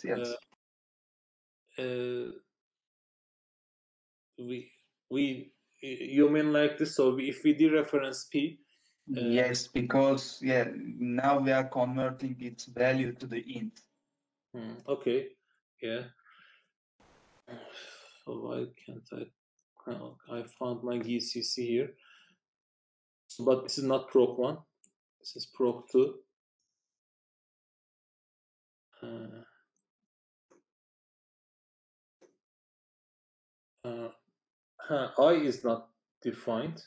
You mean like this? So if we dereference P. Yes, because now we are converting its value to the int. Okay. Yeah. So why can't I found my GCC here. But this is not proc1. This is proc2. I is not defined.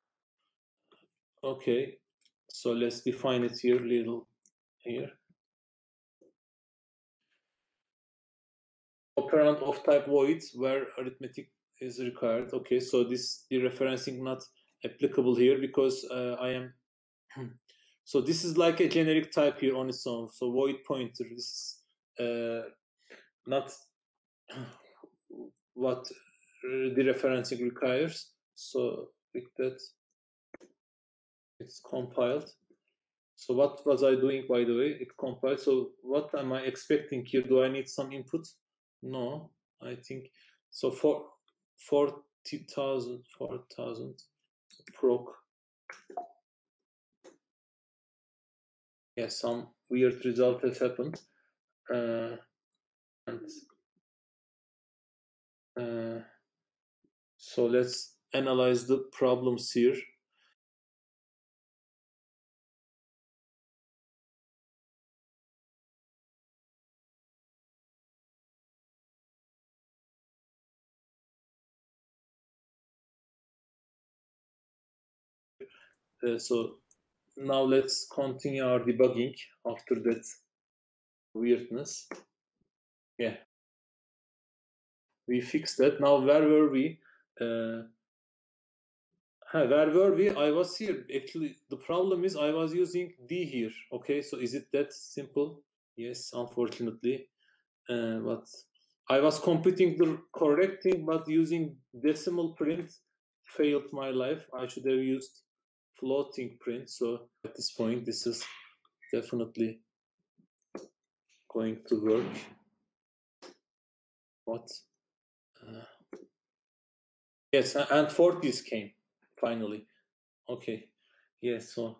Okay, so let's define it here, little here. Operand of type void where arithmetic is required. Okay, so this dereferencing not applicable here because I am. So this is like a generic type here on its own. So void pointer. This is not what dereferencing requires. So with that, it's compiled. So what was I doing, by the way? It compiled. So what am I expecting here? Do I need some input? No, I think so. For 40,000 proc. Yeah, some weird result has happened. So let's analyze the problems here. So now let's continue our debugging after that weirdness. Yeah, we fixed that. Now where were we? Where were we? I was here. Actually, the problem is I was using D here. Okay, so is it that simple? Yes, unfortunately. But I was computing the correct thing, but using decimal print failed my life. I should have used floating print. So at this point, this is definitely going to work. What? Yes, and 40s came finally. Okay. Yes. So.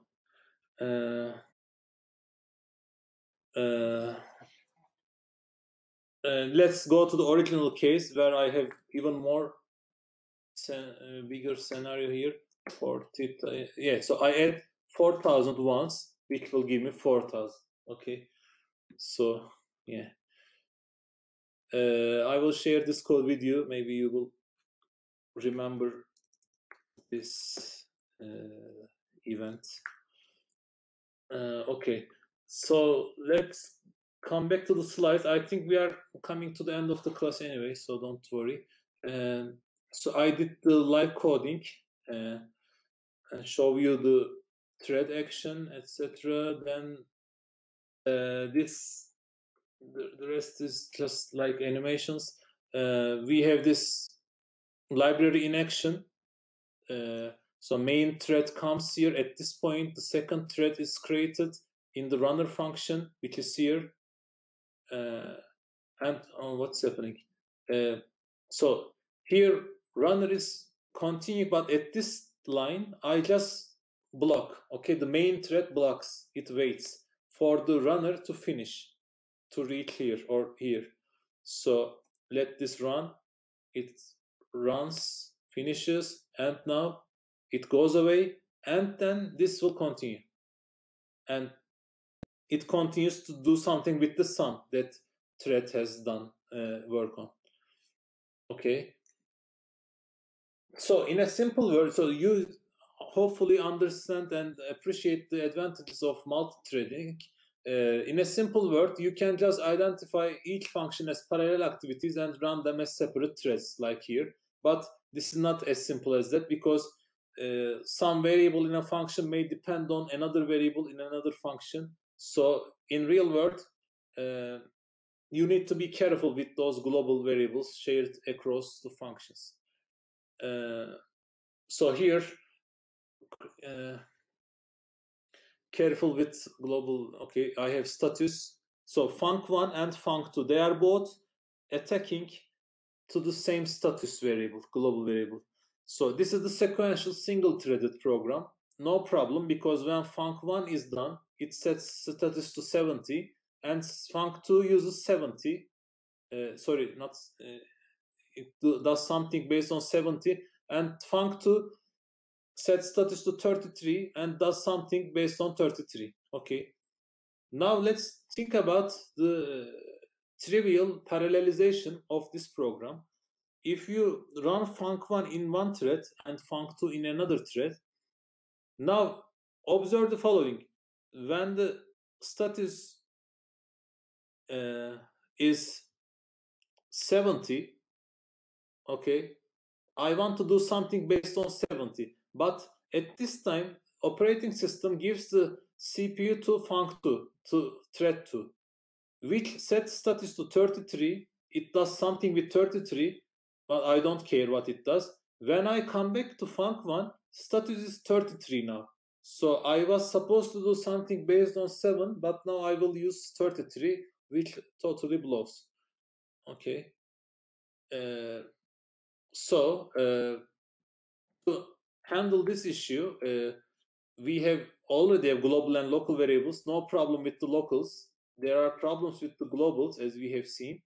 Let's go to the original case where I have even more bigger scenario here. 40. Yeah. So I add 4,000 once, which will give me 4,000. Okay. So yeah. I will share this code with you. Maybe you will remember this event. Okay, so let's come back to the slides. I think we are coming to the end of the class anyway, so don't worry. So I did the live coding and show you the thread action, etc. Then the rest is just like animations. We have this library in action. So main thread comes here. At this point, the second thread is created in the runner function, which is here. And what's happening? So here, runner is continue, but at this line, I just block. Okay, the main thread blocks. It waits for the runner to finish, to reach here or here. So let this run. It runs, finishes, and now it goes away, and then this will continue. And it continues to do something with the sum that thread has done work on. Okay. So in a simple word, so you hopefully understand and appreciate the advantages of multi-threading. In a simple word, you can just identify each function as parallel activities and run them as separate threads, like here. But this is not as simple as that, because some variable in a function may depend on another variable in another function. So in real world, you need to be careful with those global variables shared across the functions. So here, careful with global. Okay, I have status. So func1 and func2, they are both attacking to the same status variable, global variable. So this is the sequential single-threaded program. No problem, because when func1 is done, it sets status to 70, and func2 uses 70. Sorry, not. It does something based on 70, and func2 sets status to 33 and does something based on 33. Okay. Now let's think about the trivial parallelization of this program. If you run func1 in one thread and func2 in another thread, now observe the following. When the status is 70, okay, I want to do something based on 70, but at this time, operating system gives the CPU to func2, to thread 2, which sets status to 33. It does something with 33, but I don't care what it does. When I come back to func1, status is 33 now. So I was supposed to do something based on 7, but now I will use 33, which totally blows. Okay. So to handle this issue, we already have global and local variables. No problem with the locals. There are problems with the globals, as we have seen.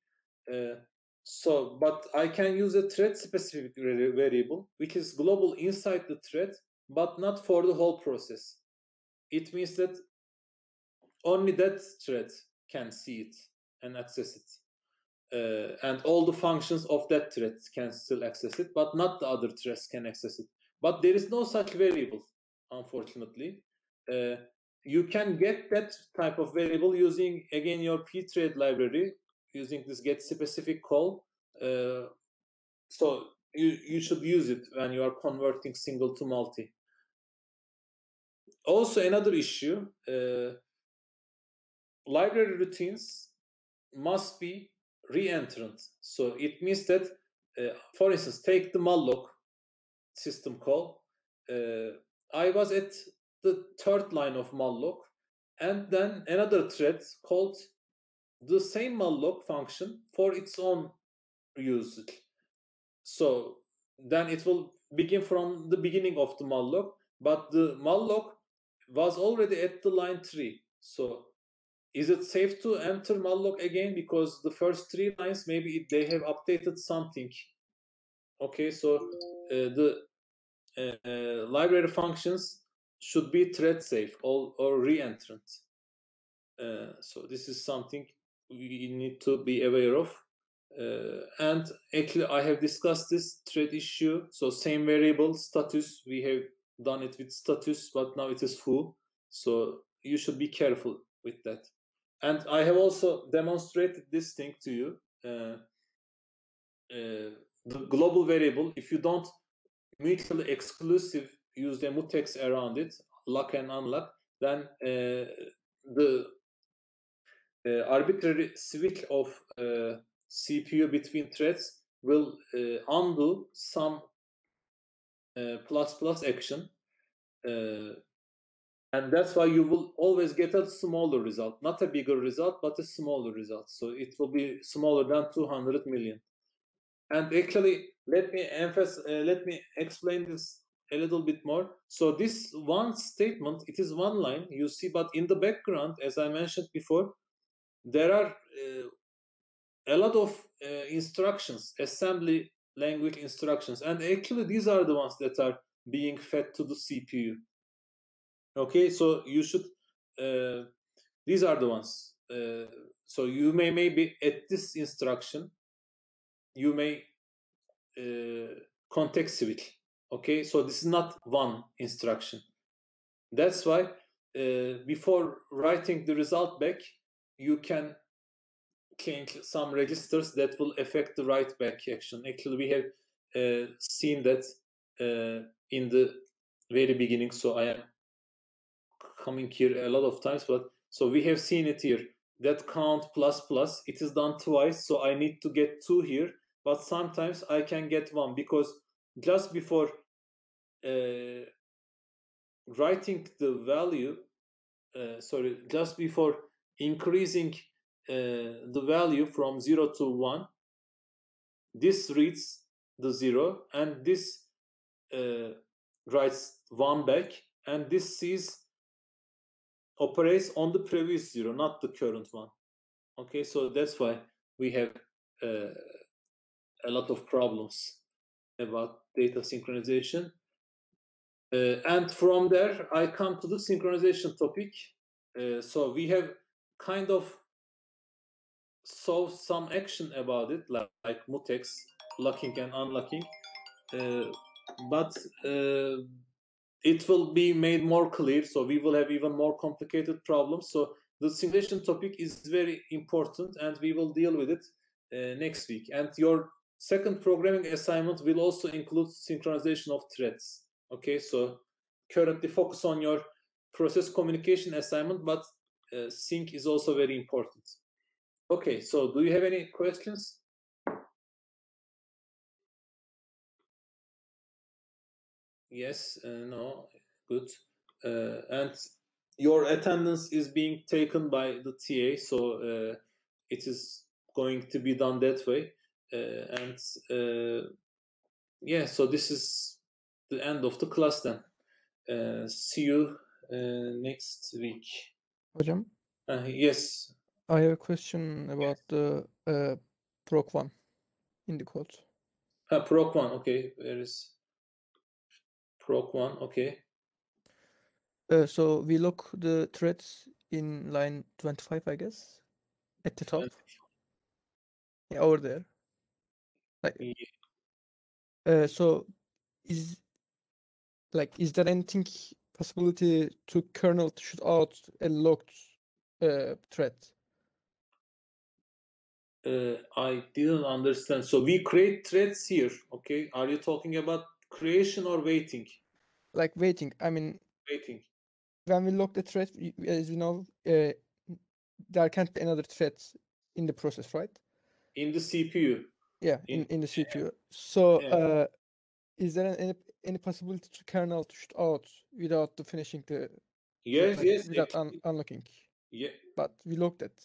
But I can use a thread-specific variable, which is global inside the thread, but not for the whole process. It means that only that thread can see it and access it. And all the functions of that thread can still access it, but not the other threads can access it. But there is no such variable, unfortunately. You can get that type of variable using, again, your pthread library, using this get specific call. So you should use it when you are converting single to multi. Also, another issue, library routines must be reentrant. So it means that, for instance, take the malloc system call. I was at the third line of malloc, and then another thread called the same malloc function for its own usage. So then it will begin from the beginning of the malloc, but the malloc was already at the line 3. So is it safe to enter malloc again, because the first 3 lines, maybe they have updated something? Okay, so the library functions should be thread safe or reentrant. So this is something we need to be aware of. And actually, I have discussed this thread issue. So same variable, status, we have done it with status, but now it is foo. So you should be careful with that. And I have also demonstrated this thing to you. The global variable, if you don't mutually exclusive use the mutex around it, lock and unlock, then the arbitrary switch of CPU between threads will undo some ++ action. And that's why you will always get a smaller result, not a bigger result, but a smaller result. So it will be smaller than 200 million. And actually, let me explain this a little bit more. So this one statement, it is one line, you see, but in the background, as I mentioned before, there are a lot of instructions, assembly language instructions, and actually these are the ones that are being fed to the CPU. Okay, so you should These are the ones. So you may maybe at this instruction, you may context switch. Okay, so this is not one instruction. That's why before writing the result back, you can change some registers that will affect the write back action. Actually, we have seen that in the very beginning. So I am coming here a lot of times, but so we have seen it here. That count plus plus, it is done twice, so I need to get 2 here. But sometimes I can get 1 because just before writing the value, just before increasing the value from 0 to 1, this reads the 0, and this writes 1 back, and this operates on the previous 0, not the current one. Okay, so that's why we have a lot of problems about data synchronization. And from there, I come to the synchronization topic. So we have kind of saw some action about it, like mutex, locking and unlocking, but it will be made more clear, so we will have even more complicated problems. So the synchronization topic is very important, and we will deal with it next week. And your second programming assignment will also include synchronization of threads. Okay, so currently focus on your process communication assignment, but sync is also very important. Okay, so do you have any questions? Yes, no, good. And your attendance is being taken by the TA, so it is going to be done that way. And yeah, so this is the end of the class then. See you next week. Hocam, Yes. I have a question about the proc1 in the code. Proc1, okay. Where is proc1? Okay. So we lock the threads in line 25, I guess, at the top. Yeah, over there. Like, so is there anything possibility to kernel to shoot out a locked thread? I didn't understand. So we create threads here, okay? Are you talking about creation or waiting? Like waiting. I mean, Waiting. when we lock the thread, as you know, there can't be another thread in the process, right? In the CPU. Yeah, in the CPU. So Yeah. is there any possibility to kernel to shoot out without the finishing the Yes, like, yes. without unlocking? Yeah. But we locked it.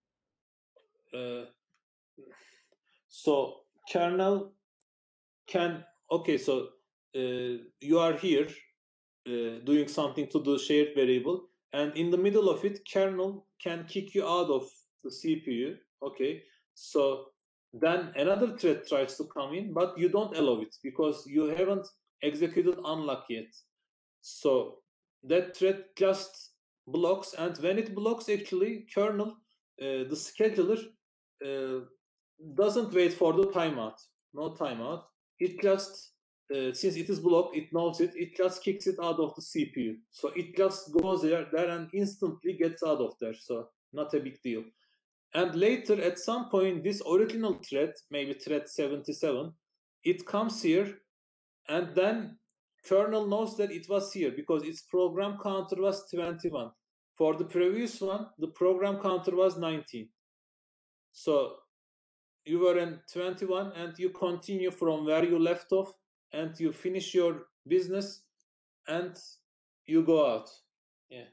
So kernel can, okay, so you are here doing something to the shared variable, and in the middle of it, kernel can kick you out of the CPU, okay? So then another thread tries to come in, but you don't allow it because you haven't executed unlock yet. So that thread just blocks, and when it blocks, actually, kernel, the scheduler, doesn't wait for the timeout. No timeout. It just, since it is blocked, it knows it. It just kicks it out of the CPU. So it just goes there and instantly gets out of there. So not a big deal. And later, at some point, this original thread, maybe thread 77, it comes here, and then kernel knows that it was here because its program counter was 21. For the previous one, the program counter was 19. So you were in 21 and you continue from where you left off, and you finish your business and you go out. Yeah.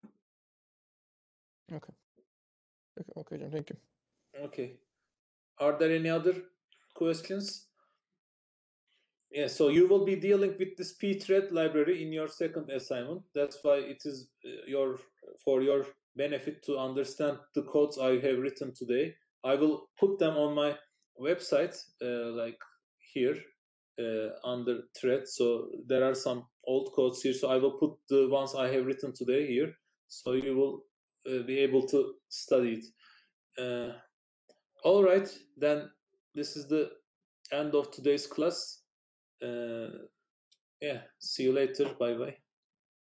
Okay, John, thank you. Okay. Are there any other questions? Yeah, so you will be dealing with this pthread library in your second assignment. That's why it is for your benefit to understand the codes I have written today. I will put them on my website, like here, under thread. So there are some old codes here. So I will put the ones I have written today here. So you will be able to study it. All right, then this is the end of today's class. Yeah, see you later. Bye bye.